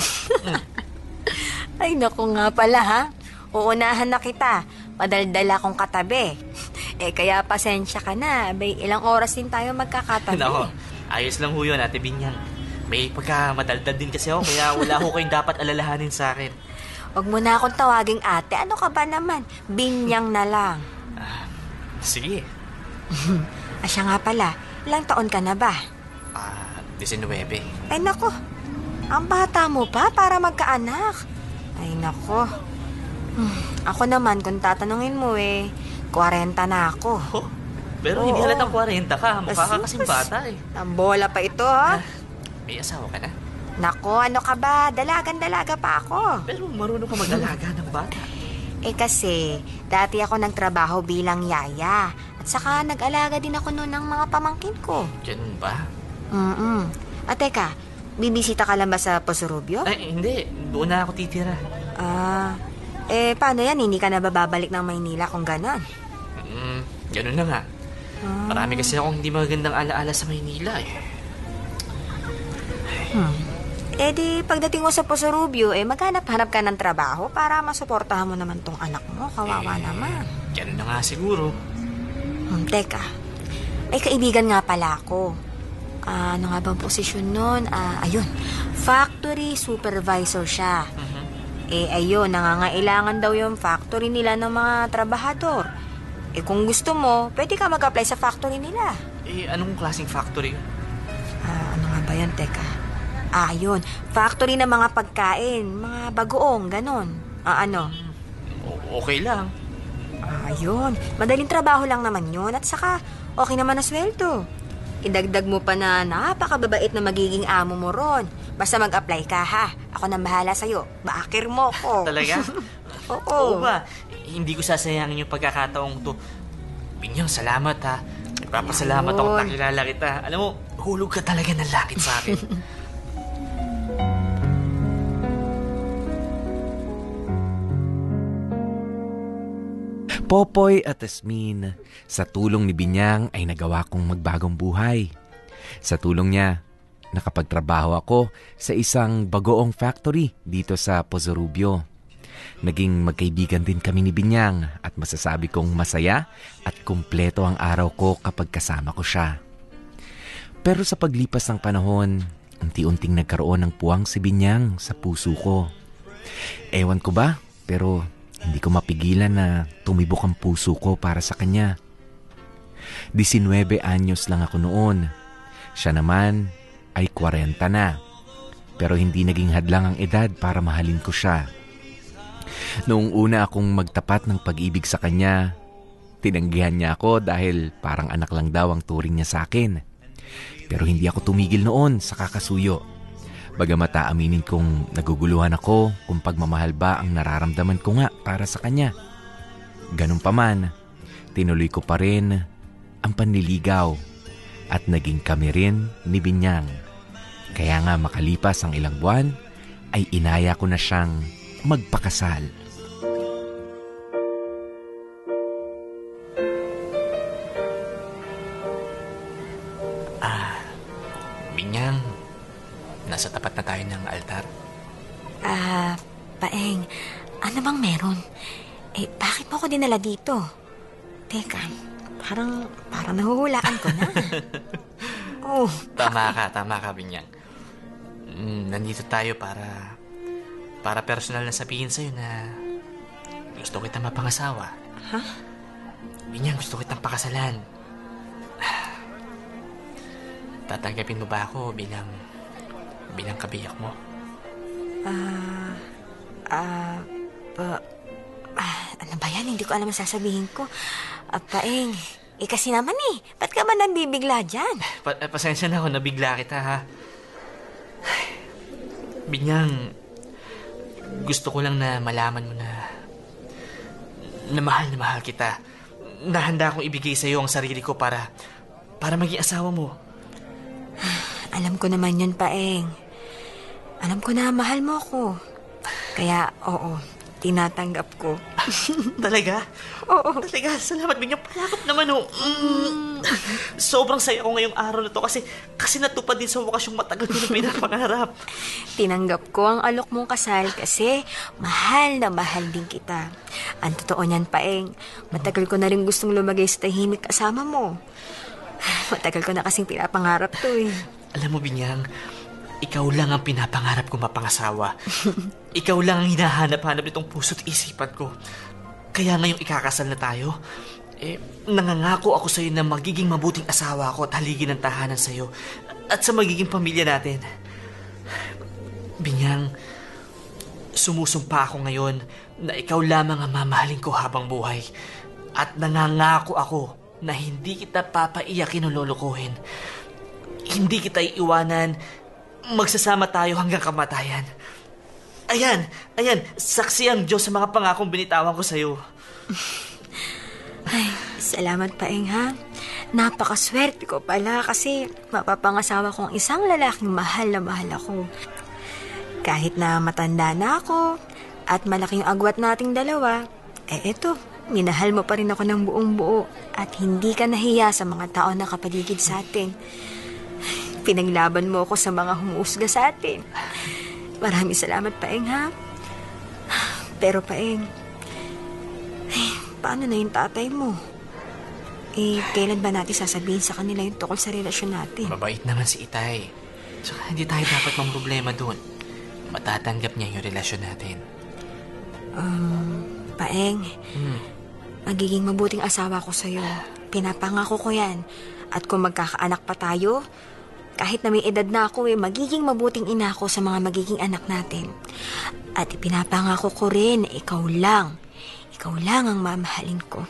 Ay, naku nga pala, ha? Uunahan na kita. Madaldala akong katabi. Eh, kaya pasensya ka na. Bay, ilang oras din tayo magkakatabi. Nako, ayos lang ho yun, Ate Binyang. May pagkamadaldal din kasi ako, kaya wala ho kayong dapat alalahanin sa akin. Huwag mo na akong tawaging ate. Ano ka ba naman? Binyang na lang. Ah, sige. Ah, siya nga pala. Ilang taon ka na ba? Ah, nineteen. Ay, nako. Ang bata mo pa para magkaanak. Ay, nako. Hmm, ako naman, kung tatanungin mo eh, forty na ako. Oh, pero hindi Oo. halatang forty ka. Mukha ka kasing bata eh. Ang bola pa ito, ha? Ah, may asawa ka na. Nako, ano ka ba? Dalagan-dalaga pa ako. Pero marunong ka mag-alaga ng bata. Eh kasi, dati ako nagtrabaho bilang yaya. At saka nag-alaga din ako noon ng mga pamangkin ko. Ganun ba? Mm-mm. At teka, bibisita ka lang ba sa Pozorubio? Ay, hindi. Doon na ako titira. Ah, Eh, paano yan? Hindi ka na bababalik ng Maynila kung ganon? Mm, ganun na nga. Marami kasi akong hindi magandang alaala sa Maynila eh. Hmm. Eh di, pagdating mo sa Posorubio, eh maghanap-hanap ka ng trabaho para masuportahan mo naman tong anak mo. Kawawa Eh, naman. Ganun na nga siguro. Hmm, teka, may kaibigan nga pala ako. Ah, ano nga bang posisyon nun? Ah, ayun, factory supervisor siya. Eh, ayun, nangangailangan daw yung factory nila ng mga trabahador. Eh, kung gusto mo, pwede ka mag-apply sa factory nila. Eh, anong klaseng factory? Ah, ano nga ba yan? Teka. Ah, yun. Factory ng mga pagkain, mga bagoong, ganon. Ah, ano? O- okay lang. Ah, yun. Madaling trabaho lang naman yun. At saka, okay naman na sweldo. Idagdag mo pa na napakababait na magiging amo mo ron. Basta mag-apply ka, ha? Ako nang bahala sa'yo. Baakir mo ko. Talaga? Oo. Oo ba? Hindi ko sasayangin yung pagkakataong to. Binyang, salamat ha. Nagpapasalamat ako at nakilala kita. Alam mo, hulog ka talaga ng langit sa akin. Popoy at Asmin, sa tulong ni Binyang ay nagawa kong magbagong buhay. Sa tulong niya, nakapagtrabaho ako sa isang bagoong factory dito sa Posorubio. Naging magkaibigan din kami ni Binyang at masasabi kong masaya at kumpleto ang araw ko kapag kasama ko siya. Pero sa paglipas ng panahon, unti-unting nagkaroon ng puwang si Binyang sa puso ko. Ewan ko ba, pero hindi ko mapigilan na tumibok ang puso ko para sa kanya. nineteen anyos lang ako noon. Siya naman ay forty na. Pero hindi naging hadlang ang edad para mahalin ko siya. Noong una akong magtapat ng pag-ibig sa kanya, tinanggihan niya ako dahil parang anak lang daw ang turing niya sa akin. Pero hindi ako tumigil noon sa kakasuyo. Bagamat aaminin kong naguguluhan ako kung pagmamahal ba ang nararamdaman ko nga para sa kanya. Ganun pa man, tinuloy ko pa rin ang panliligaw at naging kami rin ni Binyang. Kaya nga makalipas ang ilang buwan, ay inaya ko na siyang magpakasal. Ah, Binyang, nasa tapat na tayo ng altar. Ah, Paeng, ano bang meron? Eh, bakit mo ako dinala dito? Teka, parang, parang nahuhulaan ko na. Oh, Tama ka, tama ka, Binyang. Mm, nandito tayo para, para personal na sabihin sa'yo na gusto kita mapangasawa. Ha? Binyang, gusto kitang pakasalan. Tatanggapin mo ba ako bilang bilang kabiyak mo? Ah, ah, pa, ah, ano ba yan? Hindi ko alam ang sasabihin ko. Ah, Paeng, eh kasi naman eh, ba't ka ba nambibigla dyan? Pa- pasensya na ako, nabigla kita ha. Binyang, gusto ko lang na malaman mo na na mahal na mahal kita. Na handa akong ibigay sa'yo ang sarili ko para para maging asawa mo. Alam ko naman yun, Paeng. Alam ko na mahal mo ako. Kaya, oo, tinatanggap ko. Talaga? Oo. Talaga, salamat Binyang. Palakap naman oh. Mm. Sobrang saya ko ngayong araw na to kasi, kasi natupad din sa wakas yung matagal ko na pinapangarap. Tinanggap ko ang alok mong kasal kasi mahal na mahal din kita. Ang totoo niyan, Paeng, matagal ko na rin gustong lumagay sa tahimik kasama mo. Matagal ko na kasing pinapangarap to eh. Alam mo, Binyang, ikaw lang ang pinapangarap ko mapangasawa. Ikaw lang ang hinahanap-hanap nitong puso't isipan ko. Kaya ngayong ikakasal na tayo, eh, nangangako ako sa'yo na magiging mabuting asawa ako at haligin ang tahanan sa'yo at sa magiging pamilya natin. Binyang, sumusumpa ako ngayon na ikaw lamang ang mamahalin ko habang buhay. At nangangako ako na hindi kita papaiyakin o lolokohin. Hindi kita iiwanan. Magsasama tayo hanggang kamatayan. Ayan, ayan, saksi ang Diyos sa mga pangakong binitawan ko sa'yo. Ay, salamat, Paeng, ha? Napakaswerte ko pala kasi mapapangasawa kong isang lalaking mahal na mahal ako. Kahit na matanda na ako At malaki yung agwat nating dalawa. Eh eto, minahal mo pa rin ako ng buong buo at hindi ka nahiya sa mga tao na kapaligid sa atin. Pinaglaban mo ako sa mga humuusga sa atin. Maraming salamat, Paeng, ha? Pero, Paeng, ay, paano na yung tatay mo? Eh, kailan ba natin sasabihin sa kanila yung tukol sa relasyon natin? Mabait naman si Itay. Tsaka hindi tayo dapat mang problema doon. Matatanggap niya yung relasyon natin. Um, Paeng, Hmm. magiging mabuting asawa ko sa'yo. Pinapangako ko yan. At kung magkakaanak pa tayo, kahit na may edad na ako eh, magiging mabuting ina ako sa mga magiging anak natin. At ipinapangako ko rin na ikaw lang. Ikaw lang ang mamahalin ko.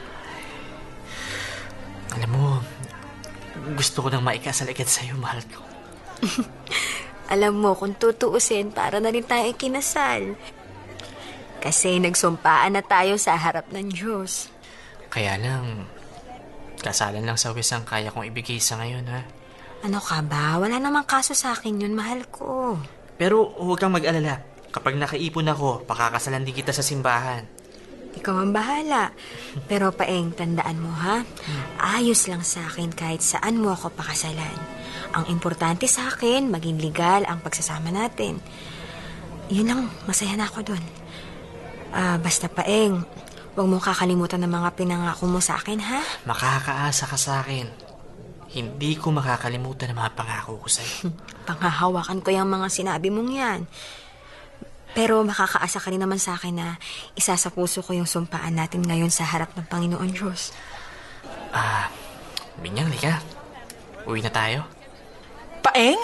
Alam mo, gusto ko nang maikasal agad sa'yo, mahal ko. Alam mo, kung tutuusin, para na rin tayo kinasal. Kasi nagsumpaan na tayo sa harap ng Diyos. Kaya lang, kasalan lang sa wis ang kaya kong ibigay sa ngayon, ha? Ano ka ba? Wala namang kaso sa akin yun, mahal ko. Pero huwag kang mag-alala. Kapag nakaipon ako, pakakasalan din kita sa simbahan. Ikaw ang bahala. Pero Paeng, tandaan mo ha, ayos lang sa akin kahit saan mo ako pakasalan. Ang importante sa akin, maging legal ang pagsasama natin. Yun lang, masaya na ako dun. Ah, basta Paeng, huwag mo kakalimutan ng mga pinangako mo sa akin, ha? Makakaasa ka sa akin. Hindi ko makakalimutan ang mga pangako ko sa'yo. Panghahawakan ko yung mga sinabi mong yan. Pero makakaasa ka rin naman sa akin na isa sa puso ko yung sumpaan natin ngayon sa harap ng Panginoon Diyos. Ah, Binyang, lika. Uwi na tayo. Paeng?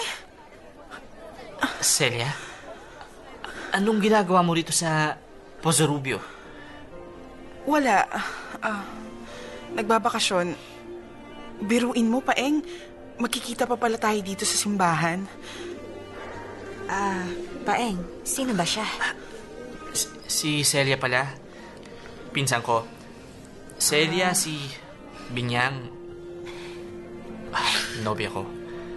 Celia, anong ginagawa mo rito sa Pozo Rubio? Wala. Ah, nagbabakasyon. Biruin mo, Paeng. Magkikita pa pala tayo dito sa simbahan. Ah, Paeng, sino ba siya? Si Celia pala. Pinsan ko. Celia, si Binyang. Ah, nobya ko.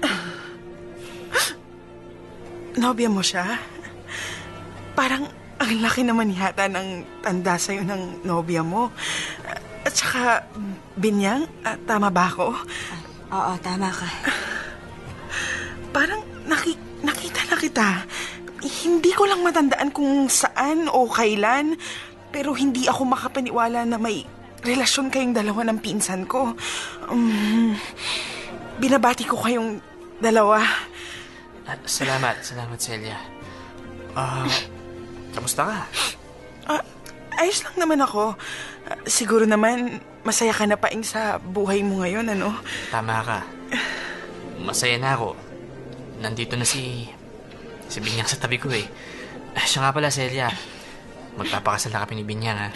Nobya mo siya? Parang ang laki naman yata ng tanda sa'yo ng nobya mo. At saka, Binyang, ah, tama ba ako? Ah, oo, tama ka. Parang naki, nakita na kita. Hindi ko lang matandaan kung saan o kailan, pero hindi ako makapaniwala na may relasyon kayong dalawa ng pinsan ko. Um, binabati ko kayong dalawa. Ah, salamat, salamat Celia. Ah, kamusta ka? Ah, ayos lang naman ako. Ah, siguro naman masaya ka na Paeng sa buhay mo ngayon, ano? Tama ka. Masaya na ako. Nandito na si... si Binyang sa tabi ko eh. Ah, siya nga pala, Celia. Magpapakasal na kami ni Binyang, ha?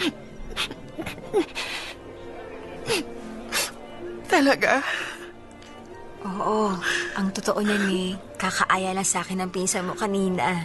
Talaga? Oo, ang totoo niyan eh, kakaaya lang sa akin ng pinsan mo kanina.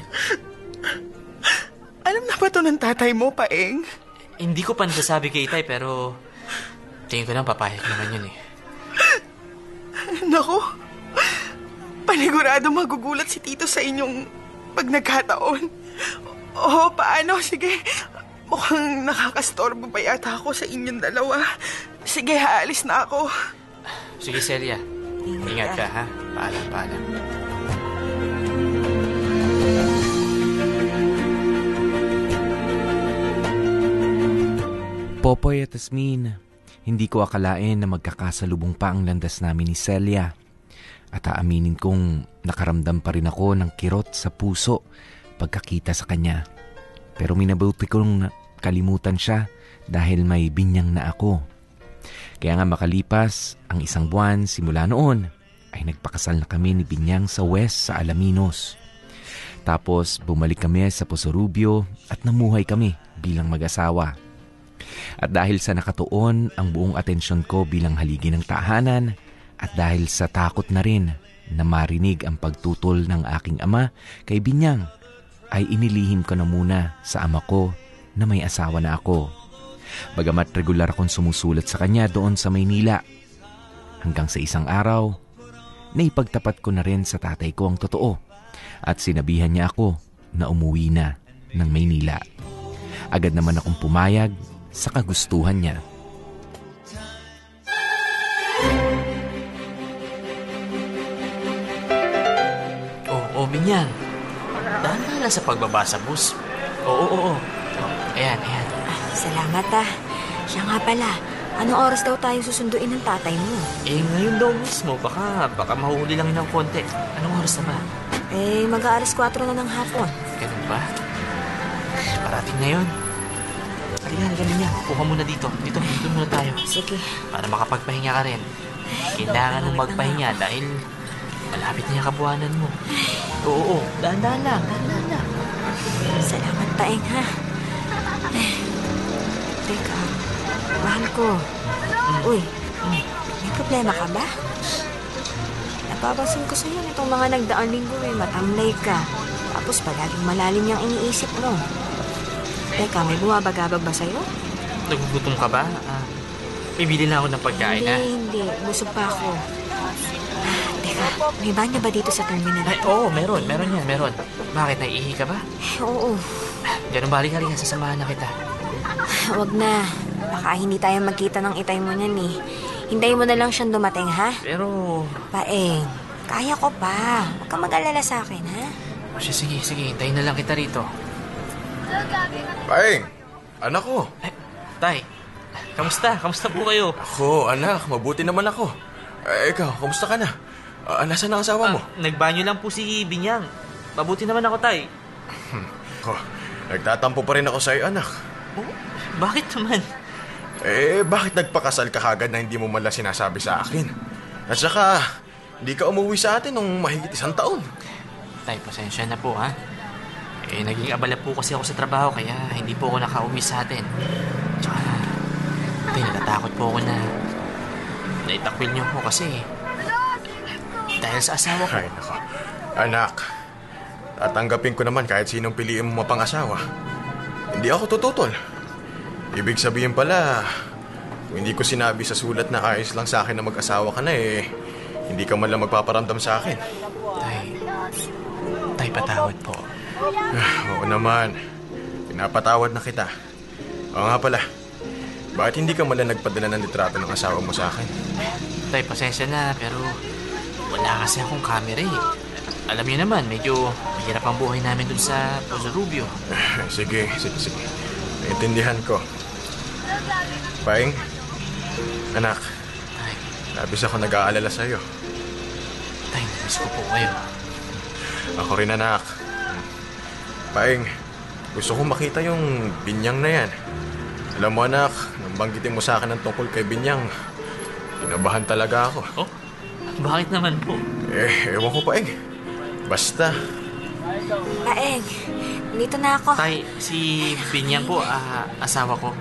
Alam na ba to ng tatay mo, Paeng? Hindi ko pa nasasabi kay Itay, pero... tingin ko lang papayag naman yun eh. Naku, panigurado magugulat si Tito sa inyong pag nagkataon. Oo, paano? Sige, mukhang nakakastorbo pa yata ako sa inyong dalawa. Sige, haalis na ako. Sige, Celia. Ingat ka, ha? Paalam, paalam. Popoy at Asmin, hindi ko akalain na magkakasalubong pa ang landas namin ni Celia. At aaminin kong nakaramdam pa rin ako ng kirot sa puso pagkakita sa kanya. Pero minabuti kong kalimutan siya dahil may Binyang na ako. Kaya nga makalipas ang isang buwan simula noon ay nagpakasal na kami ni Binyang sa West sa Alaminos. Tapos bumalik kami sa Pozo Rubio at namuhay kami bilang mag-asawa. At dahil sa nakatuon ang buong atensyon ko bilang haligi ng tahanan at dahil sa takot na rin na marinig ang pagtutol ng aking ama kay Binyang, ay inilihim ko na muna sa ama ko na may asawa na ako. Bagamat regular akong sumusulat sa kanya doon sa Maynila. Hanggang sa isang araw, naipagtapat ko na rin sa tatay ko ang totoo at sinabihan niya ako na umuwi na ng Maynila. Agad naman akong pumayag sa kagustuhan niya. Oh, oh, Binyang. Dahan-dahan lang sa pagbaba sa bus. Oo, oo, oo. Ayan, ayan. Salamat ah. Siya nga pala, anong oras daw tayo susunduin ng tatay mo? Eh, ngayon daw mismo, baka, baka mahuli lang ng konti. Anong oras na ba? Eh, mag-aalas kwatro na ng hapon. Ganun ba? Parating na yun. Halika, halika niya. Kuha muna dito. Dito, dito muna tayo. Sige. Para makapagpahinga ka rin. Kailangan mong magpahinga dahil malapit na yung kabuhanan mo. Oo, oo. Dahan-dahan lang. Dahan-dahan lang. Salamat, Paeng, ha? Teka, mahal ko. Uy, may problema ka ba? Napapansin ko sa'yo nitong mga nagdaang linggo eh, matamlay ka. Tapos palaging malalim yung iniisip mo. Teka, may bumabagabag ba sa'yo? Nagugutom ka ba? Ah, bibili na ako ng pagkain, ha? Hindi, hindi. Busog pa ako. Ah, teka, may banyo ba dito sa terminal? Ay, oo, meron. Meron yan, meron. Bakit, naiihi ka ba? Eh, oo. Ganun ba, halika, halika. Sasamahan na kita. Huwag na. Baka hindi tayo magkita ng itay mo niyan eh. Hintayin mo na lang siyang dumating, ha? Pero... Paeng, kaya ko pa. Huwag ka mag-alala sa akin, ha? O siya, sige, sige. Hintayin na lang kita rito. Paeng, anak ko. Eh, Tay, kamusta? Kamusta po kayo? Ako, anak, mabuti naman ako. Eh, ikaw, kamusta ka na? Uh, nasaan ang asawa mo? Ah, nagbanyo lang po si Binyang. Mabuti naman ako, Tay. Hmm. Oh, nagtatampo pa rin ako sa'yo, anak. Oh, bakit naman? Eh, bakit nagpakasal ka kagad na hindi mo man lang sinasabi sa akin? At saka, hindi ka umuwi sa atin nung mahigit isang taon. Tay, pasensya na po, ha? Eh, naging abala po kasi ako sa trabaho, kaya hindi po ako nakauwi sa atin. Tsaka, tay, natatakot po ako na naitakwil niyo po kasi dahil sa asawa ko. Ay, nako. Anak, tatanggapin ko naman kahit sinong piliin mo mapang-asawa. Hindi ako tututol. Ibig sabihin pala, kung hindi ko sinabi sa sulat na ayos lang sa akin na mag-asawa ka na eh, hindi ka man lang magpaparamdam sa akin. Tay, tay, patawad po. Ah, oo naman. Pinapatawad na kita. Oo nga pala, bakit hindi ka man lang nagpadala ng litrato ng asawa mo sa akin? Tay, pasensya na, pero wala kasi akong camera eh. Alam niyo naman, medyo mahirap ang buhay namin dun sa Pozo Rubio. Sige, sige, sige. Naintindihan ko. Paeng, anak, Tay, labis ako nag-aalala sa'yo. tay, namiss ko po kayo. Ako rin, anak. Paeng, gusto kong makita yung Binyang na yan. Alam mo, anak, nang banggitin mo sa akin ng tungkol kay Binyang, kinabahan talaga ako. Oh, bakit naman po? Eh, ewan ko, Paeng. Basta. Paeng, dito na ako. Tay, si Binyang po, ah, asawa ko.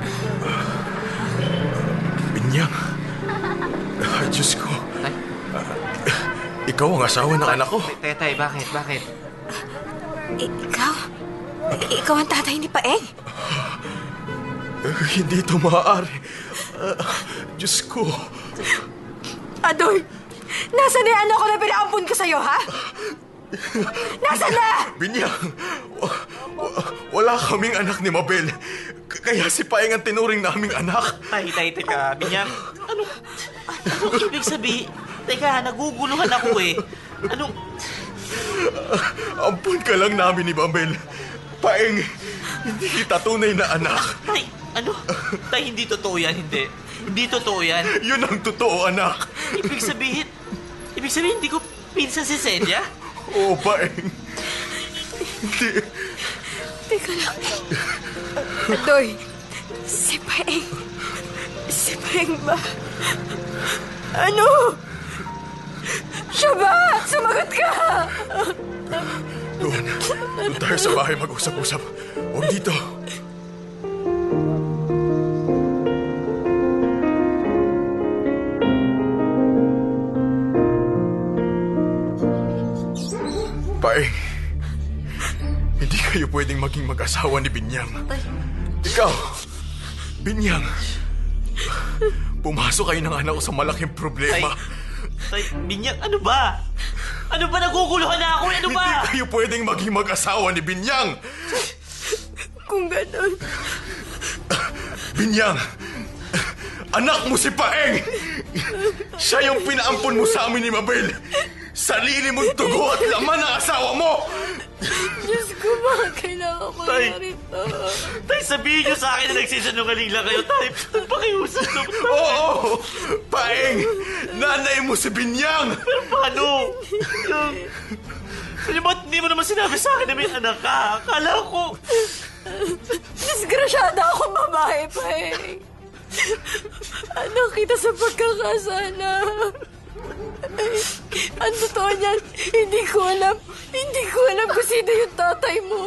Binyang? Ah, Diyos ko. Tay? Ikaw ang asawa ng anak ko. Tay, tay, bakit, bakit? I- ikaw? I- ikaw ang tatay ni Paeng? Eh, hindi ito maaari. Uh, Diyos ko. Adoy, nasaan na yung anak ko na pinaampun ko sa'yo, ha? Nasaan na? Binyang, wa- wa- wala kaming anak ni Mabel. K- Kaya si Paeng ang tinuring naming anak. Tay, tay, teka, Binyang. Ano? Anong ibig sabihin? Teka, naguguluhan ako eh. Anong... Ampun ka lang namin ni Mabel. Paeng, hindi kita tunay na anak. Tay, ano? Tay, hindi totoo yan, hindi. Hindi totoo yan. Yun ang totoo, anak. Ibig sabihin... Ibig sabihin, hindi ko pinsan si Celia? Oo, Paeng. Hindi. Teka lang. Adoy, si Paeng. Si Paeng ba? Ano? Siya ba? Sumagot ka! Doon. Doon tayo sa bahay mag-usap-usap. Huwag dito. Paeng, hindi kayo pwedeng maging mag-asawa ni Binyang. Ikaw, Binyang, pumasok kayo ng anak ko sa malaking problema. Tay, Binyang, ano ba? Ano ba naguguluhan na ako? Ano ba? Hindi kayo pwedeng maging mag-asawa ni Binyang. kung gano'n. Binyang! Anak mo si Paeng! Siya yung pinaampon mo sa amin ni Mabel! Sarili mong tugo at laman ng asawa mo! Diyos ko, bakit kailangan ko Tay. na rin to? Tay, sabihin niyo sa akin na nagsisinungaling lang kayo, Tay. Pakiusap na. Oo! Paeng! Nanay mo si Binyang! Pero paano? Yung... Ano ba, hindi mo naman sinabi sa akin na may anak ka? Akala ko... Disgrasyada akong babae pa eh. Ano kita sa pagkakasala? Ay, ang totoo niyan, hindi ko alam, hindi ko alam kung sino yung tatay mo.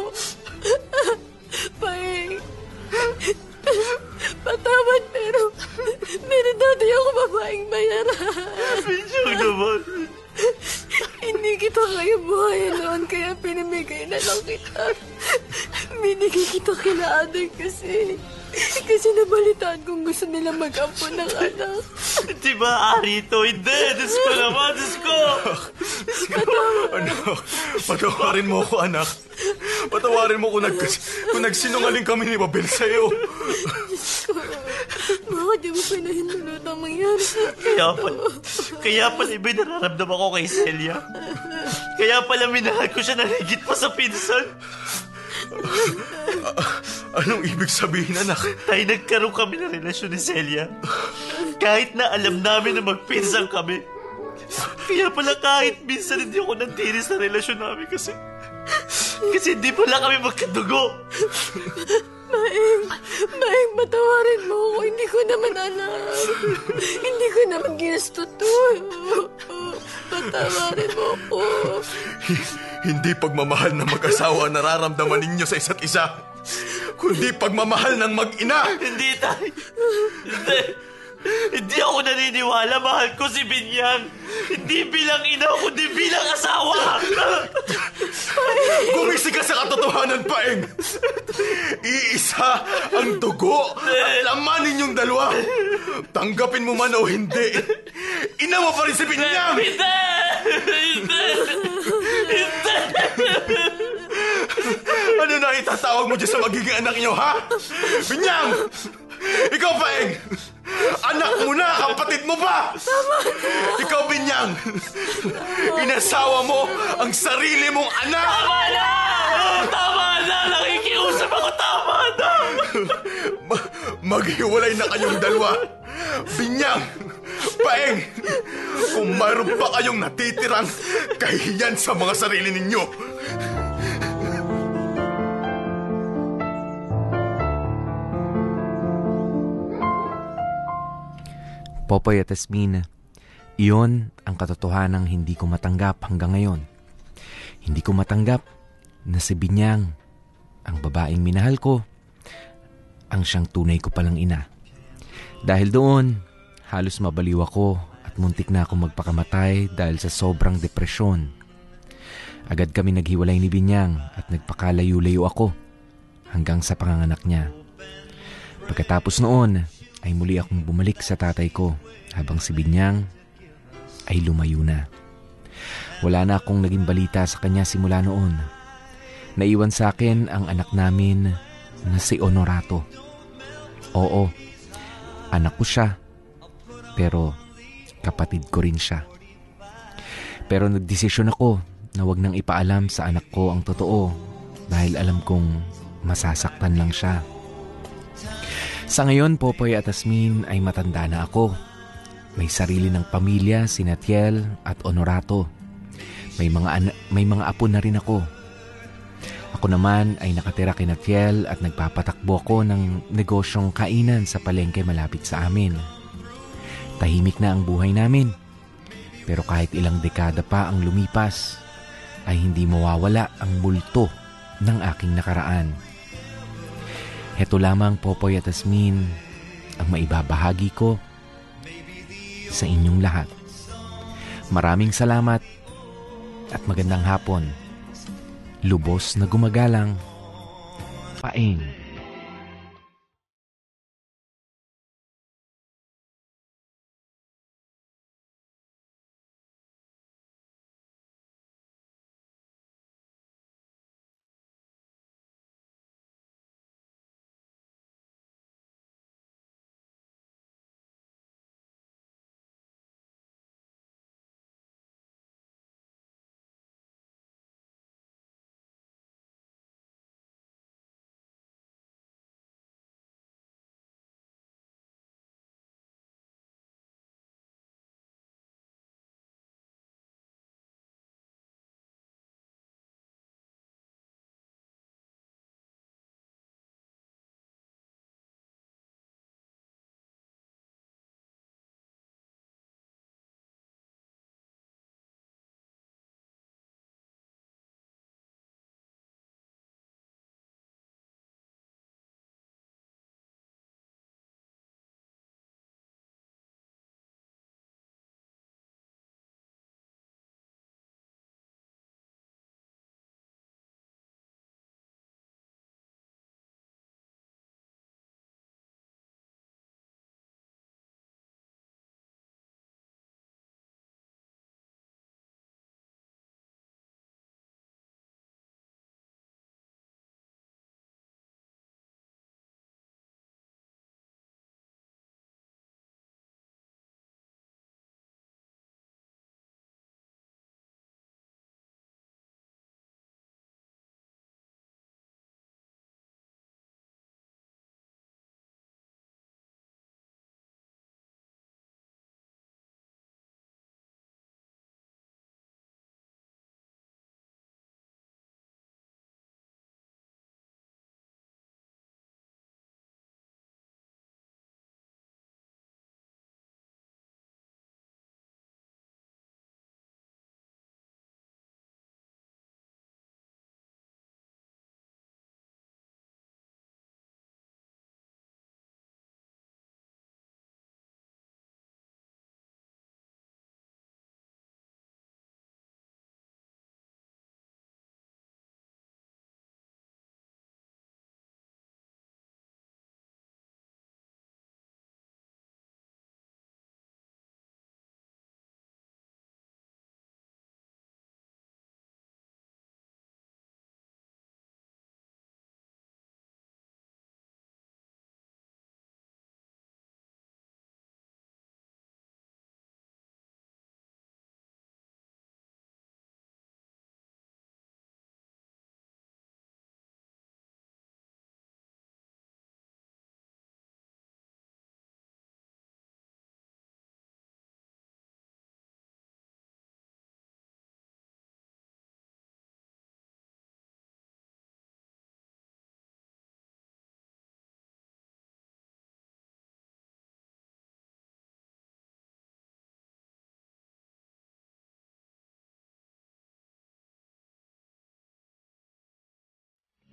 Paeng, patawad pero, meron dati ako babaeng bayaran. Binyang naman. Hindi kita kaya buhayan noon, kaya pinamigay na lang kita. Binigay kita kila Aday kasi... Kasi nabalitaan kung gusto nila mag-ampon ng anak. Di ba, Ari ito? Hindi! Diyos ko naman! Diyos ko! Ano? Patawarin mo ako, anak. Patawarin mo kung, nag, kung nagsinungaling kami ni Mabel sa'yo. Diyos ko, bakit di mo pinahintulot ang mangyari sa akin? Kaya pala, kaya pala iba'y nararamdaman ko kay Celia. Kaya pala minahal ko siya na higit pa sa pinsan. Uh, anong ibig sabihin, anak? Tay, nagkaroon kami ng relasyon ni Celia. Kahit na alam namin na magpinsan kami. Kaya pala kahit minsan hindi ako nantinis sa relasyon namin kasi... Kasi hindi pala kami magkadugo. Maeng, Maeng, patawarin mo ako. Hindi ko naman alam. Hindi ko naman ginusto to. Patawarin mo ako. Hindi pagmamahal ng mag-asawa ang nararamdaman ninyo sa isa't isa, kundi pagmamahal ng mag-ina. Hindi, Tay. Hindi. Hindi ako naniniwala. Mahal ko si Binyang. Hindi bilang ina, kundi bilang asawa. Gumisi ka sa katotohanan, Paeng. Iisa ang dugo at laman ninyong dalawa. Tanggapin mo man o hindi, ina mo pa rin si Binyang. Hindi! Hindi! Hindi! Ano na itatawag mo dyan sa magiging anak niyo, ha? Binyang! Ikaw, Paeng! Anak mo na, kapatid mo pa! Ikaw, Binyang! Inasawa mo ang sarili mong anak! Tama na! Tama na! Nakikiusap ako! Tama na! Ma- maghiwalay na kayong dalawa. Binyang! Paeng! Kung mayroon pa kayong natitirang kahiyan sa mga sarili ninyo, Popoy at Asmin, iyon ang katotohanang hindi ko matanggap hanggang ngayon. Hindi ko matanggap na si Binyang, ang babaeng minahal ko, ang siyang tunay ko palang ina. Dahil doon, halos mabaliw ako at muntik na akong magpakamatay dahil sa sobrang depresyon. Agad kami naghiwalay ni Binyang at nagpakalayo-layo ako hanggang sa panganganak niya. Pagkatapos noon, ay muli akong bumalik sa tatay ko habang si Binyang ay lumayo na. Wala na akong naging balita sa kanya simula noon. Naiwan sa akin ang anak namin na si Honorato. Oo, anak ko siya, pero kapatid ko rin siya. Pero nagdesisyon ako na wag nang ipaalam sa anak ko ang totoo dahil alam kong masasaktan lang siya. Sa ngayon, Popoy at Asmin ay matanda na ako. May sarili ng pamilya, si Natiel at Honorato. May mga, an- may mga apo na rin ako. Ako naman ay nakatira kay Natiel at nagpapatakbo ako ng negosyong kainan sa palengke malapit sa amin. Tahimik na ang buhay namin. Pero kahit ilang dekada pa ang lumipas, ay hindi mawawala ang multo ng aking nakaraan. Heto lamang, Popoy at Asmin, ang maibabahagi ko sa inyong lahat. Maraming salamat at magandang hapon. Lubos na gumagalang, Paeng.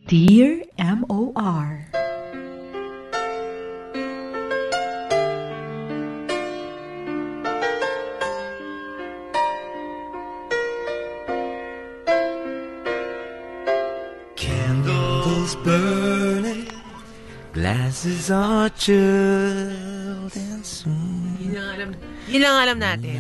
Dear M O R. Candles burning, glasses are chilled and sweet. Yun lang alam, yun lang alam natin.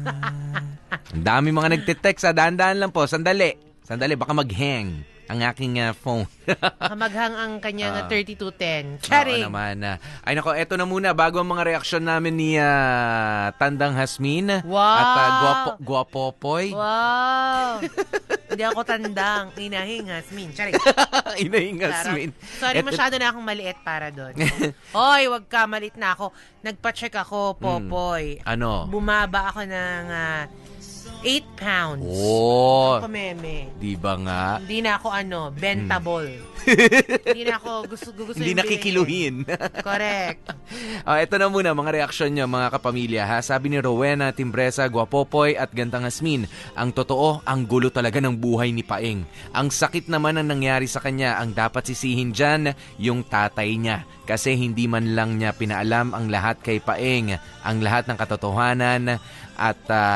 Ang dami mga nagtitext. Ah. Daan-daan lang po. Sandali. Sandali, baka mag-hang ang aking uh, phone. Kamaghang ang kanyang Ah. thirty-two ten. Oo Charing! naman. ah. Ay nako, eto na muna. Bago ang mga reaksyon namin ni ah, Tandang Hasmin. Wow! At uh, Guapo, Guapopoy. Wow! Hindi ako tandang. Inahing Hasmin. Charing! Inahing Hasmin. Sorry, Et- masyado na akong maliit para doon. Hoy, wag ka, malit na ako. Nagpa-check ako, Popoy. Ano? Bumaba ako ng ah, eight pounds. Oh, Ako, meme. di ba nga? Hindi na ako ano, bentable. Hindi na ako gusto gusto Hindi yung nakikiluhin. bilhin. Correct. Oh, ito na muna mga reaksyon nyo mga kapamilya ha. Sabi ni Rowena, Timbresa, Guapopoy at Gandang Hasmin, ang totoo, ang gulo talaga ng buhay ni Paeng. Ang sakit naman ang nangyari sa kanya. Ang dapat sisihin dyan, yung tatay niya. Kasi hindi man lang niya pinaalam ang lahat kay Paeng. Ang lahat ng katotohanan at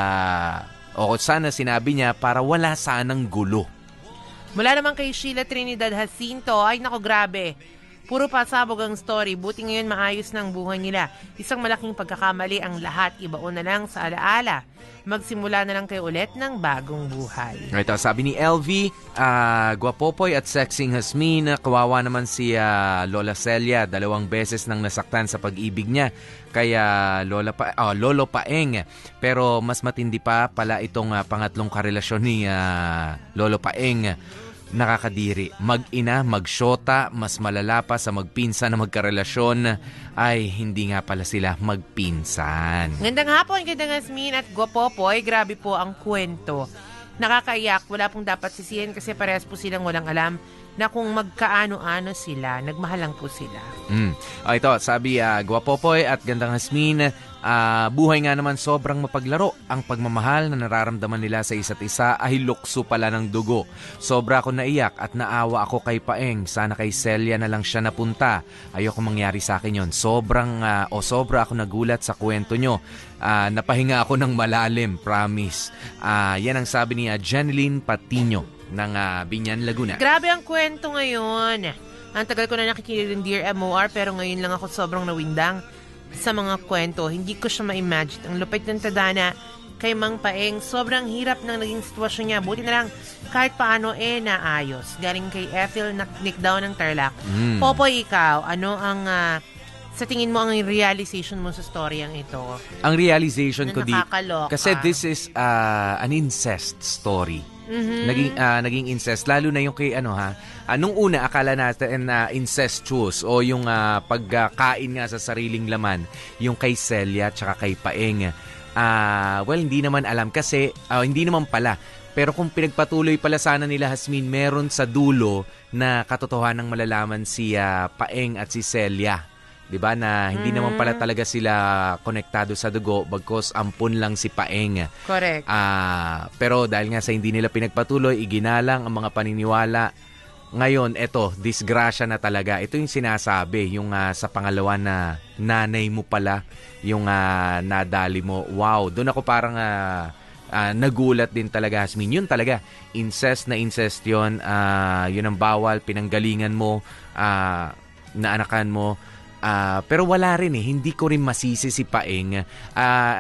uh, o sana sinabi niya para wala sanang gulo. Mula naman kay Sheila Trinidad Jacinto, ay nako grabe. Puro pasabog ang story, buti ngayon maayos ng buhay nila. Isang malaking pagkakamali ang lahat, ibaon na lang sa alaala. Magsimula na lang kayo ulit ng bagong buhay. Ito, sabi ni L V, uh, Guapopoy at Sexing Hasmin, kawawa naman si uh, Lola Celia, dalawang beses nang nasaktan sa pag-ibig niya. Kaya Lola pa, oh, Lolo Paeng. Pero mas matindi pa pala itong uh, pangatlong karelasyon ni uh, Lolo Paeng. Nakakadiri. Mag-ina, mag-shota, mas malala pa sa magpinsan na magkarelasyon ay hindi nga pala sila magpinsan. Ngandang hapon, Gandang Asmin at Guapopoy. Grabe po ang kwento. Nakakaiyak, wala pong dapat sisihin kasi parehas po silang walang alam na kung magkaano-ano sila, nagmahal lang po sila. Mm. O ito, sabi uh, Guapopoy at Gandang Hasmin, uh, buhay nga naman sobrang mapaglaro. Ang pagmamahal na nararamdaman nila sa isa't isa ay lukso pala ng dugo. Sobra ako naiyak at naawa ako kay Paeng. Sana kay Celia na lang siya napunta. Ayoko mangyari sa akin yon. Sobrang uh, o sobra ako nagulat sa kwento nyo. Uh, napahinga ako ng malalim, promise. Uh, yan ang sabi ni uh, Jeneline Patino ng uh, Binyan, Laguna. Grabe ang kwento ngayon. Ang tagal ko na nakikinig ng Dear M O R pero ngayon lang ako sobrang nawindang sa mga kwento. Hindi ko siya ma-imagine. Ang lupit ng tadana kay Mang Paeng. Sobrang hirap ng naging sitwasyon niya. Buti na lang kahit paano eh naayos. Galing kay Ethel na nick down ng Tarlac. Mm. Popoy, ikaw, ano ang uh, sa tingin mo ang realization mo sa storyang ito? Ang realization Na ko di nakakaloka. kasi this is uh, an incest story. Mhm. Naging ah, naging incest lalo na yung kay ano ha. Ah, nung una akala natin na incestuous o yung ah, pagkain nga sa sariling laman yung kay Celia at saka kay Paeng. Ah, well hindi naman alam kasi ah, hindi naman pala. Pero kung pinagpatuloy pala sana nila Hasmin, meron sa dulo na katotohanang malalaman si ah, Paeng at si Celia. 'Di ba na hindi Mm. naman pala talaga sila konektado sa dugo bagkus ampun lang si Paeng. Correct. Ah, pero dahil nga sa hindi nila pinagpatuloy, iginalang ang mga paniniwala. Ngayon, eto, disgrasya na talaga. Ito yung sinasabi, yung ah, sa pangalawa na nanay mo pala, yung ah, nadali mo. Wow, doon ako parang ah, ah, nagulat din talaga, Hasmin. Yun talaga, incest na incest yun. Ah, yun ang bawal, pinanggalingan mo, ah, naanakan mo. Ah, pero wala rin eh, hindi ko rin masisi si Paeng. Ah,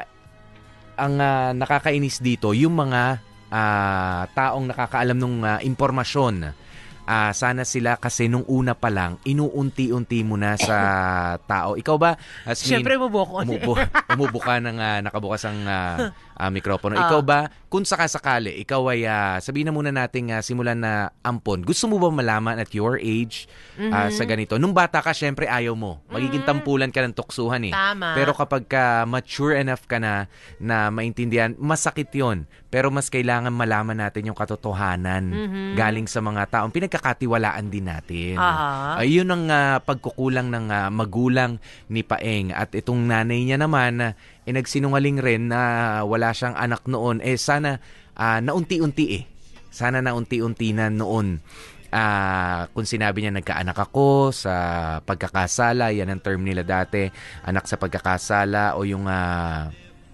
ang ah, nakakainis dito, yung mga ah, taong nakakaalam ng ah, impormasyon. Ah, sana sila kasi nung una pa lang, inuunti-unti mo na sa tao. Ikaw ba, Hasmin? Siyempre, umubo ko. Umubo, umubo ka ng ah, nakabukas ang ah, ah, mikropono. Ah. Ikaw ba, kung sakasakali, ikaw ay, ah, sabihin na muna nating ah, simulan na ampon. Gusto mo ba malaman at your age ah, Mhm. sa ganito? Nung bata ka, syempre ayaw mo. Magiging tampulan ka ng tuksuhan eh. Tama. Pero kapag ka mature enough ka na na maintindihan, masakit yon. Pero mas kailangan malaman natin yung katotohanan Mhm. galing sa mga taong pinagkakatiwalaan din natin. Aha. Ayun ang ah, pagkukulang ng ah, magulang ni Paeng. At itong nanay niya naman, eh, nagsinungaling rin na wala siyang anak noon. Eh sana ah, naunti-unti eh. Sana naunti-unti na noon. Ah, kung sinabi niya nagkaanak ako sa pagkakasala, yan ang term nila dati, anak sa pagkakasala o yung ah,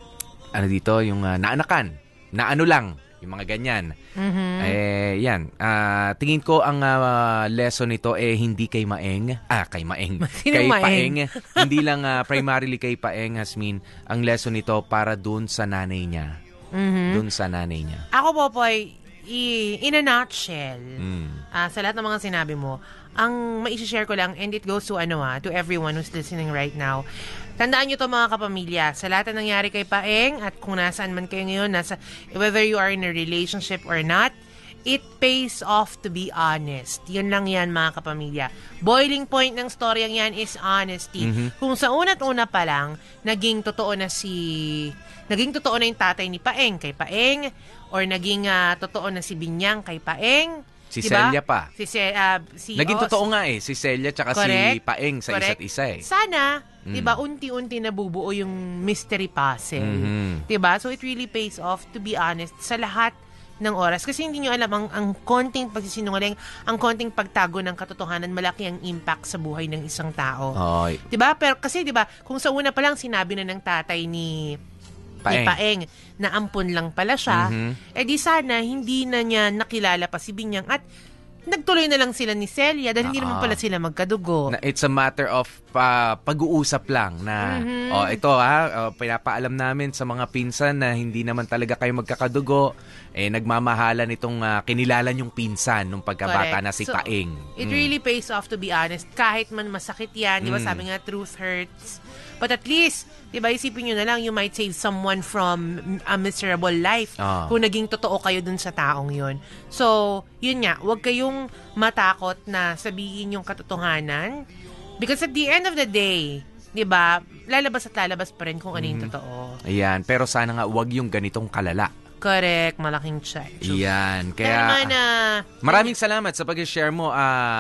ano dito, yung uh, naanakan, na ano lang, yung mga ganyan. Mhm. Eh, yan. Ah, tingin ko ang ah, lesson nito eh hindi kay Maeng. Ah, kay Maeng. Sino kay Maeng? Paeng. Hindi lang ah, primarily kay Paeng, Hasmin. Ang lesson nito para dun sa nanay niya. Mhm. Dun sa nanay niya. Ako, Popoy, i- in a nutshell, Mm. ah, sa lahat ng mga sinabi mo, ang maisi-share ko lang, and it goes to ano ah, to everyone who's listening right now. Tandaan nyo to mga kapamilya, sa lahat ng nangyari kay Paeng at kung nasaan man kayo ngayon, nasa, whether you are in a relationship or not, it pays off to be honest. Yun lang yan mga kapamilya. Boiling point ng storyang yan is honesty. Mhm. Kung sa una't una pa lang, naging totoo na si... Naging totoo na yung tatay ni Paeng kay Paeng, or naging ah, totoo na si Binyang kay Paeng. Si diba? Celia pa. Si, Ce- ah, si Naging oh, totoo nga eh. Si Celia tsaka si Correct. Paeng sa Correct. isa't isa eh. Sana, Mm. 'di ba, unti-unti nabubuo yung mystery puzzle. Mhm. 'Di ba? So it really pays off to be honest sa lahat ng oras kasi hindi nyo alam ang, ang konting pagsisinungaling, ang konting pagtago ng katotohanan, malaki ang impact sa buhay ng isang tao. Oy. 'Di ba? Pero kasi 'di ba, kung sa una pa lang sinabi na ng tatay ni Paeng. ni Paeng na ampon lang pala siya, Mhm. eh di sana hindi na niya nakilala pa si Binyang at nagtuloy na lang sila ni Celia dahil hindi Ah. naman pala sila magkadugo. Na it's a matter of pa, pag-uusap lang na Mhm. oh ito ha, oh, pinapaalam namin sa mga pinsan na hindi naman talaga kayo magkakadugo, eh nagmamahalan itong ah, kinilala niyong pinsan nung pagkabata Correct. na si So, Paeng. It Mm. really pays off to be honest. Kahit man masakit yan, di ba Mm. sabi nga, truth hurts. But at least, di ba, isipin nyo na lang, you might save someone from a miserable life Ah. kung naging totoo kayo dun sa taong yun. So, yun nga, huwag kayong matakot na sabihin yung katotohanan. Because at the end of the day, di ba, lalabas at lalabas pa rin kung ano yung Mhm. totoo. Ayan, pero sana nga wag yung ganitong kalala. Correct, malaking check. Yan, Kaya kaya naman, ah, maraming salamat sa pag-share mo.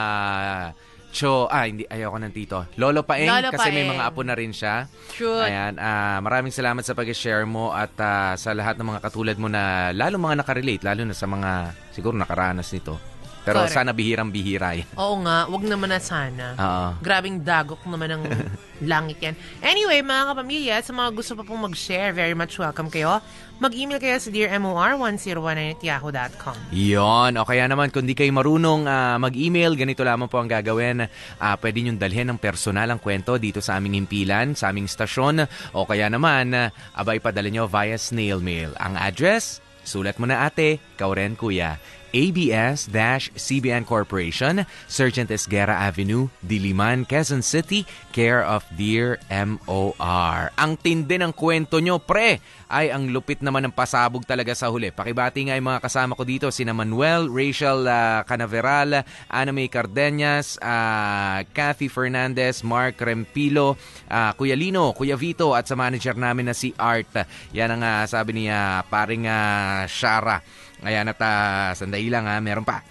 Ah, Cho, ah, hindi, ayoko ng tito. Lolo Paeng, Lolo kasi may Paeng. mga apo na rin siya. True. Ayan, ah, maraming salamat sa pag-share mo at ah, sa lahat ng mga katulad mo na lalo mga nakarelate, lalo na sa mga siguro nakaranas nito. Pero Correct. sana bihirang-bihira yan. Oo nga, wag naman na sana. Oo. Grabing dagok naman ng langit yan. Anyway, mga kapamilya, sa mga gusto pa pong mag-share, very much welcome kayo. Mag-email kayo sa dear m o r one zero one nine at yahoo dot com. Yon, o kaya naman kung di kayo marunong ah, mag-email, ganito lamang po ang gagawin. Ah, pwede niyong dalhin ng personal ang kwento dito sa aming himpilan, sa aming stasyon, o kaya naman, ah, abay padala niyo via snail mail. Ang address, sulat mo na ate, ikaw rin kuya. A B S-C B N Corporation, Sergeant Esguerra Avenue, Diliman, Quezon City, care of Dear M O R. Ang tindi ng kwento nyo, pre, ay ang lupit naman ng pasabog talaga sa huli. Pakibati nga yung mga kasama ko dito, sina Manuel, Rachel uh, Canaveral, Ana May Cardenas, uh, Kathy Fernandez, Mark Rempilo, uh, Kuya Lino, Kuya Vito, at sa manager namin na si Art. Yan ang uh, sabi niya, paring uh, Shara. Ayan at uh, sandali lang ha, meron pa.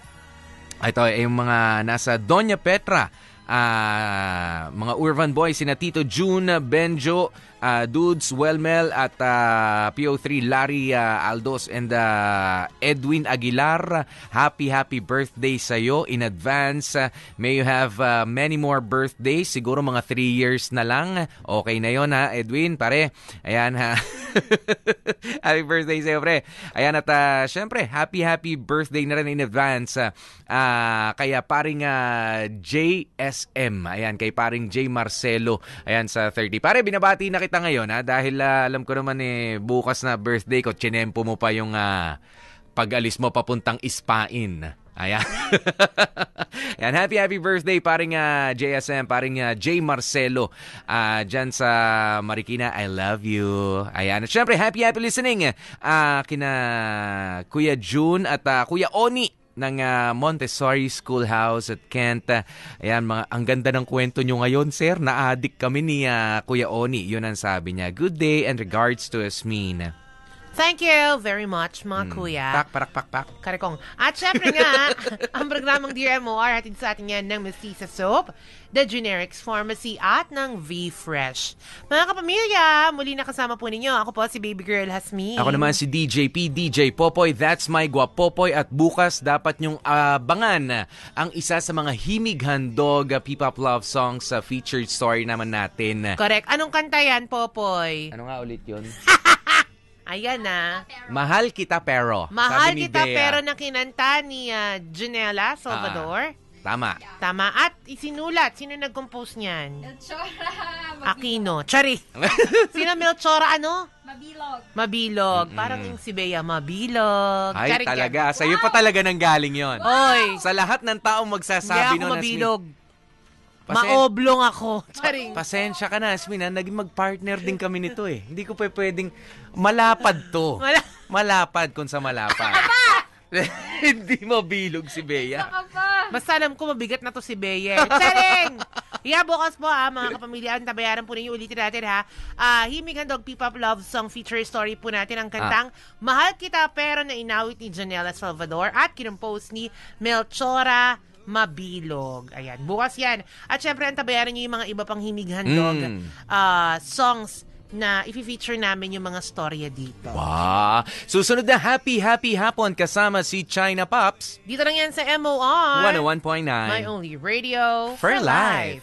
Ito ay yung mga nasa Doña Petra, uh, mga urban boys, sina Tito June, Benjo, uh, Dudes, Welmel at uh, P O three Larry uh, Aldos and uh, Edwin Aguilar. Happy, happy birthday sa'yo in advance. Uh, may you have uh, many more birthdays. Siguro mga three years na lang. Okay na yon ha, Edwin, pare. Ayan ha. Happy birthday sa'yo, pre. Ayan at uh, syempre, happy, happy birthday na rin in advance. Uh, kaya paring uh, J S M. Ayan, kay paring J Marcelo. Ayan sa thirty. Pare, binabati na kita ngayon ha, dahil uh, alam ko naman eh, bukas na birthday ko, chinempo mo pa yung uh, pag-alis mo papuntang Ispain. Ayan. Ayan, happy happy birthday paring uh, J S M, paring uh, J Marcelo uh, dyan sa Marikina. I love you. Ayan. At syempre, happy happy listening uh, kina Kuya June at uh, Kuya Oni ng uh, Montessori Schoolhouse at Kent. Ayan, mga, ang ganda ng kwento nyo ngayon, sir. Na-addict kami ni uh, Kuya Oni. Yun ang sabi niya. Good day and regards to Asmin. Thank you very much, mga kuya. Pak, parak, pak, pak. Karikong. At syempre nga, ang programang Dear M O R hatid sa atin yan ng Mestiza Soap, The Generics Pharmacy at ng V-Fresh. Mga kapamilya, muli nakasama po ninyo. Ako po si Baby Girl Hasmi. Ako naman si D J P, D J Popoy, that's my Guapopoy. At bukas dapat nyong abangan ang isa sa mga himig handog uh, P-pop love songs sa uh, featured story naman natin. Correct. Anong kanta yan, Popoy? Ano nga ulit yun? Ayan na. Mahal kita pero. Mahal Sabi ni kita Bea. pero na kinanta ni uh, Janela Salvador. Ah, tama. Tama. At isinulat. Sino nag-compose niyan? Melchora. Aquino. Chari. Sino Melchora ano? Mabilog. Mabilog. Mm-mm. Parang yung si Bea Mabilog. Ay, Charing talaga. yan. Sa'yo pa talaga nang galing yon. Oy. Sa lahat ng taong Hindi magsasabi ako nun, mabilog. Pasen- Maoblong ako. Charing. Pasensya ka na, Asmin, ha? Naging mag-partner din kami nito eh. Hindi ko pa pwedeng malapad to. Wala. Malapad kung sa malapad. Hindi mabilog si Bea. Basta alam ko mabigat na to si Bea. Charing! Yeah, bukas po ha, mga kapamilya. Ang tabayaran po ninyo. Ulitin natin ha. Uh, Himig Handog P-pop Love Song feature story po natin ang kantang Mahal Kita Pero na inawit ni Janela Salvador at kinompose ni Melchora Mabilog. Ayan, bukas yan. At syempre, ang tabayaran nyo yung mga iba pang Himig Handog Mm. uh, songs na i-feature namin yung mga storya dito. Wow! Susunod na happy, happy hapon kasama si China Pops. Dito lang yan sa M O R. one oh one point nine. My only radio For life.